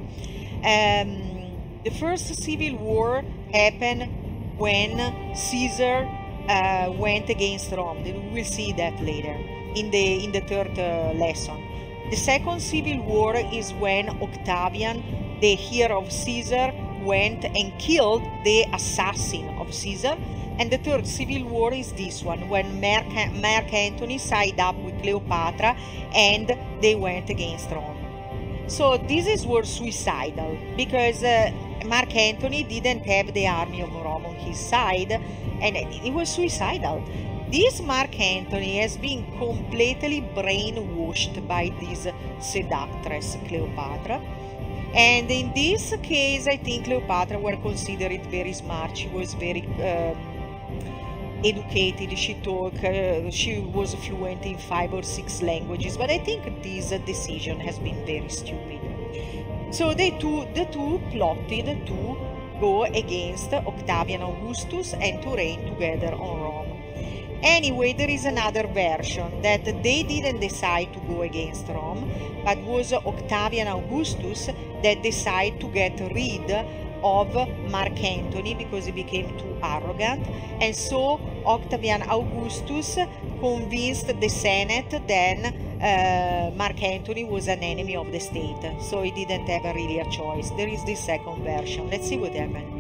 Um, the first civil war happened when Caesar uh, went against Rome. We will see that later in the in the third uh, lesson. The second civil war is when Octavian, the hero of Caesar, went and killed the assassin of Caesar. And the third civil war is this one, when Mark, Mark Antony sided up with Cleopatra and they went against Rome. So this is was suicidal, because uh, Mark Antony didn't have the army of Rome on his side, and it was suicidal. This Mark Antony has been completely brainwashed by this seductress Cleopatra. And in this case, I think Cleopatra were considered very smart. She was very um, educated. She talked, uh, she was fluent in five or six languages. But I think this decision has been very stupid. So they two, the two plotted to go against Octavian Augustus and to reign together on Rome. Anyway, there is another version that they didn't decide to go against Rome, but was Octavian Augustus that decided to get rid of Mark Antony because he became too arrogant. And so Octavian Augustus convinced the Senate then uh, Mark Antony was an enemy of the state, so he didn't have a really a choice. There is this second version. Let's see what happened.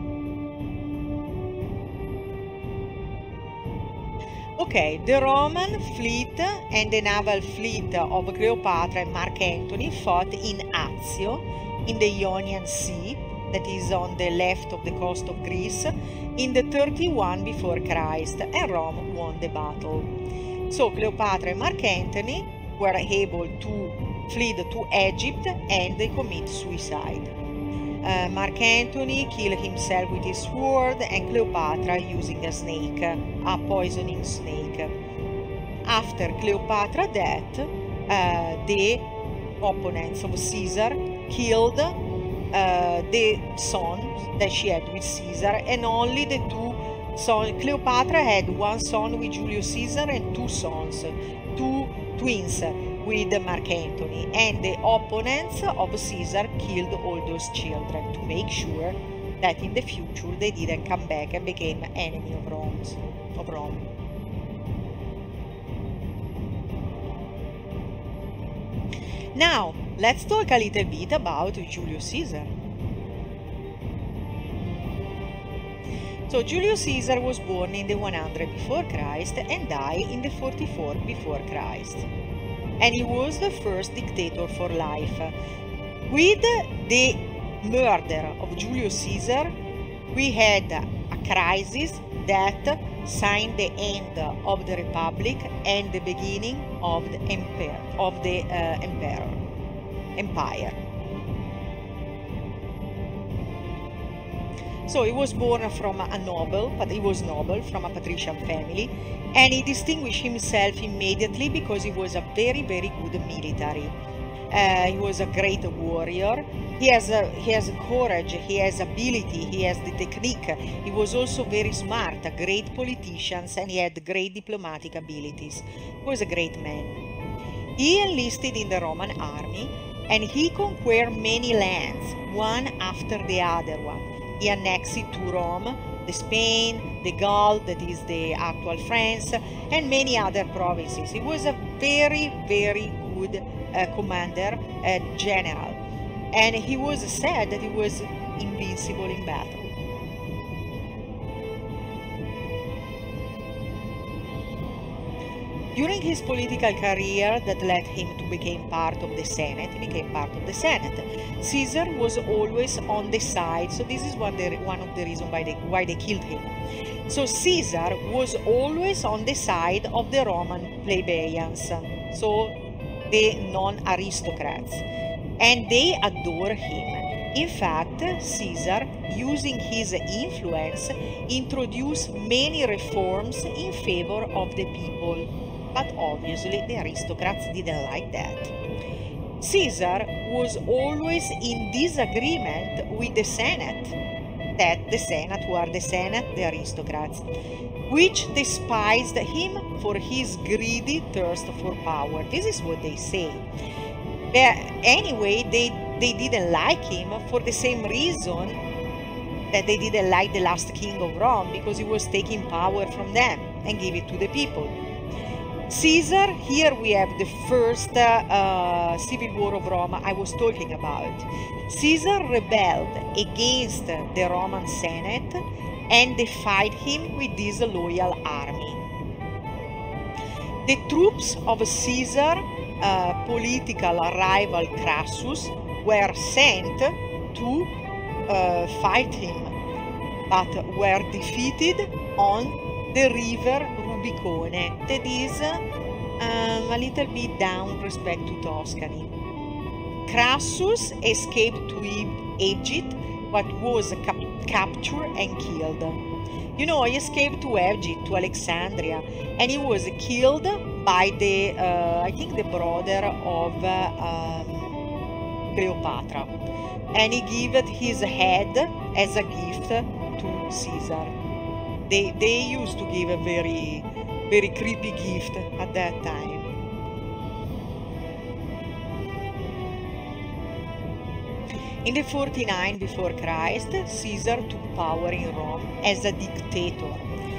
Okay, the Roman fleet and the naval fleet of Cleopatra and Mark Antony fought in Azio, in the Ionian Sea, that is on the left of the coast of Greece, in the thirty-one before Christ, and Rome won the battle. So Cleopatra and Mark Antony were able to flee to Egypt and they commit suicide. Uh, Mark Antony killed himself with his sword, and Cleopatra using a snake, a poisoning snake. After Cleopatra's death, uh, the opponents of Caesar killed uh, the son that she had with Caesar, and only the two sons. Cleopatra had one son with Julius Caesar and two sons, two twins, with Mark Antony, and the opponents of Caesar killed all those children to make sure that in the future they didn't come back and became enemy of Rome. Of Rome. Now, let's talk a little bit about Julius Caesar. So Julius Caesar was born in the one hundred before Christ and died in the forty-four before Christ. And he was the first dictator for life. With the murder of Julius Caesar, we had a crisis that signed the end of the Republic and the beginning of the empire. Of the uh, emperor, empire. So he was born from a noble, but he was noble from a patrician family, and he distinguished himself immediately because he was a very, very good military. Uh, he was a great warrior. He has a, he has courage, he has ability, he has the technique. He was also very smart, a great politician, and he had great diplomatic abilities. He was a great man. He enlisted in the Roman army, and he conquered many lands, one after the other one. He annexed to Rome, the Spain, the Gaul, that is the actual France, and many other provinces. He was a very, very good uh, commander and general, and he was said that he was invincible in battle. During his political career that led him to become part of the Senate, he became part of the Senate. Caesar was always on the side, so this is one, the, one of the reasons why they, why they killed him. So Caesar was always on the side of the Roman plebeians, so the non-aristocrats, and they adore him. In fact, Caesar, using his influence, introduced many reforms in favor of the people. But obviously the aristocrats didn't like that. Caesar was always in disagreement with the Senate, that the Senate, who are the Senate, the aristocrats, which despised him for his greedy thirst for power. This is what they say. But anyway, they, they didn't like him for the same reason that they didn't like the last king of Rome, because he was taking power from them and give it to the people. Caesar, here we have the first uh, uh, civil war of Rome I was talking about. Caesar rebelled against the Roman Senate and defied him with this loyal army. The troops of Caesar, uh, political rival Crassus, were sent to uh, fight him, but were defeated on the river Rubicone, that is um, a little bit down respect to Tuscany. Crassus escaped to Egypt, but was cap captured and killed. You know, he escaped to Egypt, to Alexandria, and he was killed by the, uh, I think, the brother of uh, um, Cleopatra, and he gave his head as a gift to Caesar. They, they used to give a very, very creepy gift at that time. In the forty-nine before Christ, Caesar took power in Rome as a dictator.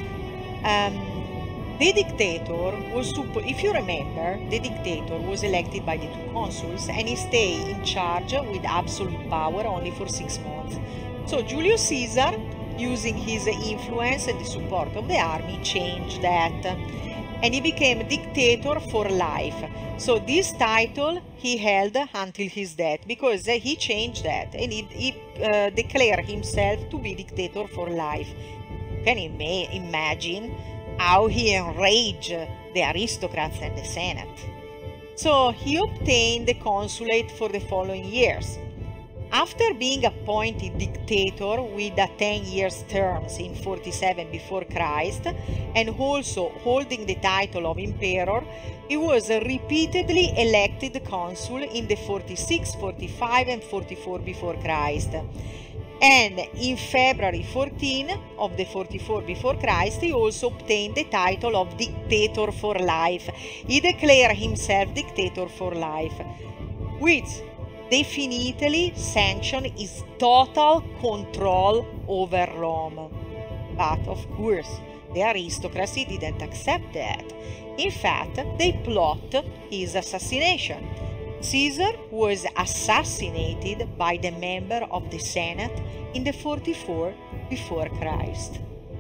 Um, the dictator was, if you remember, the dictator was elected by the two consuls, and he stayed in charge with absolute power only for six months. So Julius Caesar, using his influence and the support of the army, changed that, and he became a dictator for life. So this title he held until his death, because he changed that, and he, he uh, declared himself to be dictator for life. You can ima imagine how he enraged the aristocrats and the Senate. So he obtained the consulate for the following years. After being appointed dictator with a ten years terms in forty-seven before Christ, and also holding the title of emperor, he was repeatedly elected consul in the forty-six, forty-five and forty-four before Christ. And in February fourteenth of the forty-four before Christ, he also obtained the title of dictator for life. He declared himself dictator for life, which definitely sanctioned his total control over Rome. But of course, the aristocracy didn't accept that. In fact, they plotted his assassination. Caesar was assassinated by the member of the Senate in the forty-four before Christ.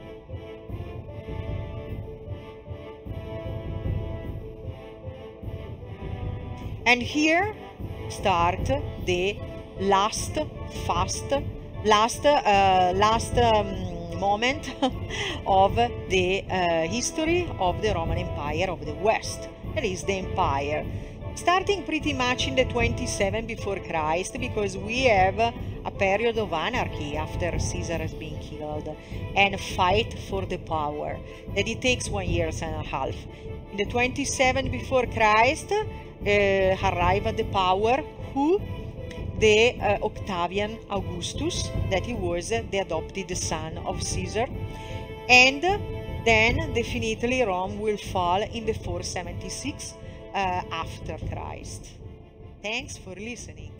And here start the last fast, last, uh, last um, moment of the uh, history of the Roman Empire of the West. That is the empire. Starting pretty much in the twenty-seven before Christ, because we have a period of anarchy after Caesar has been killed, and fight for the power that it takes one year and a half. In the twenty-seven before Christ, uh, arrive at the power who? The uh, Octavian Augustus, that he was the adopted son of Caesar, and then definitely Rome will fall in the four seventy-six uh, after Christ. Thanks for listening.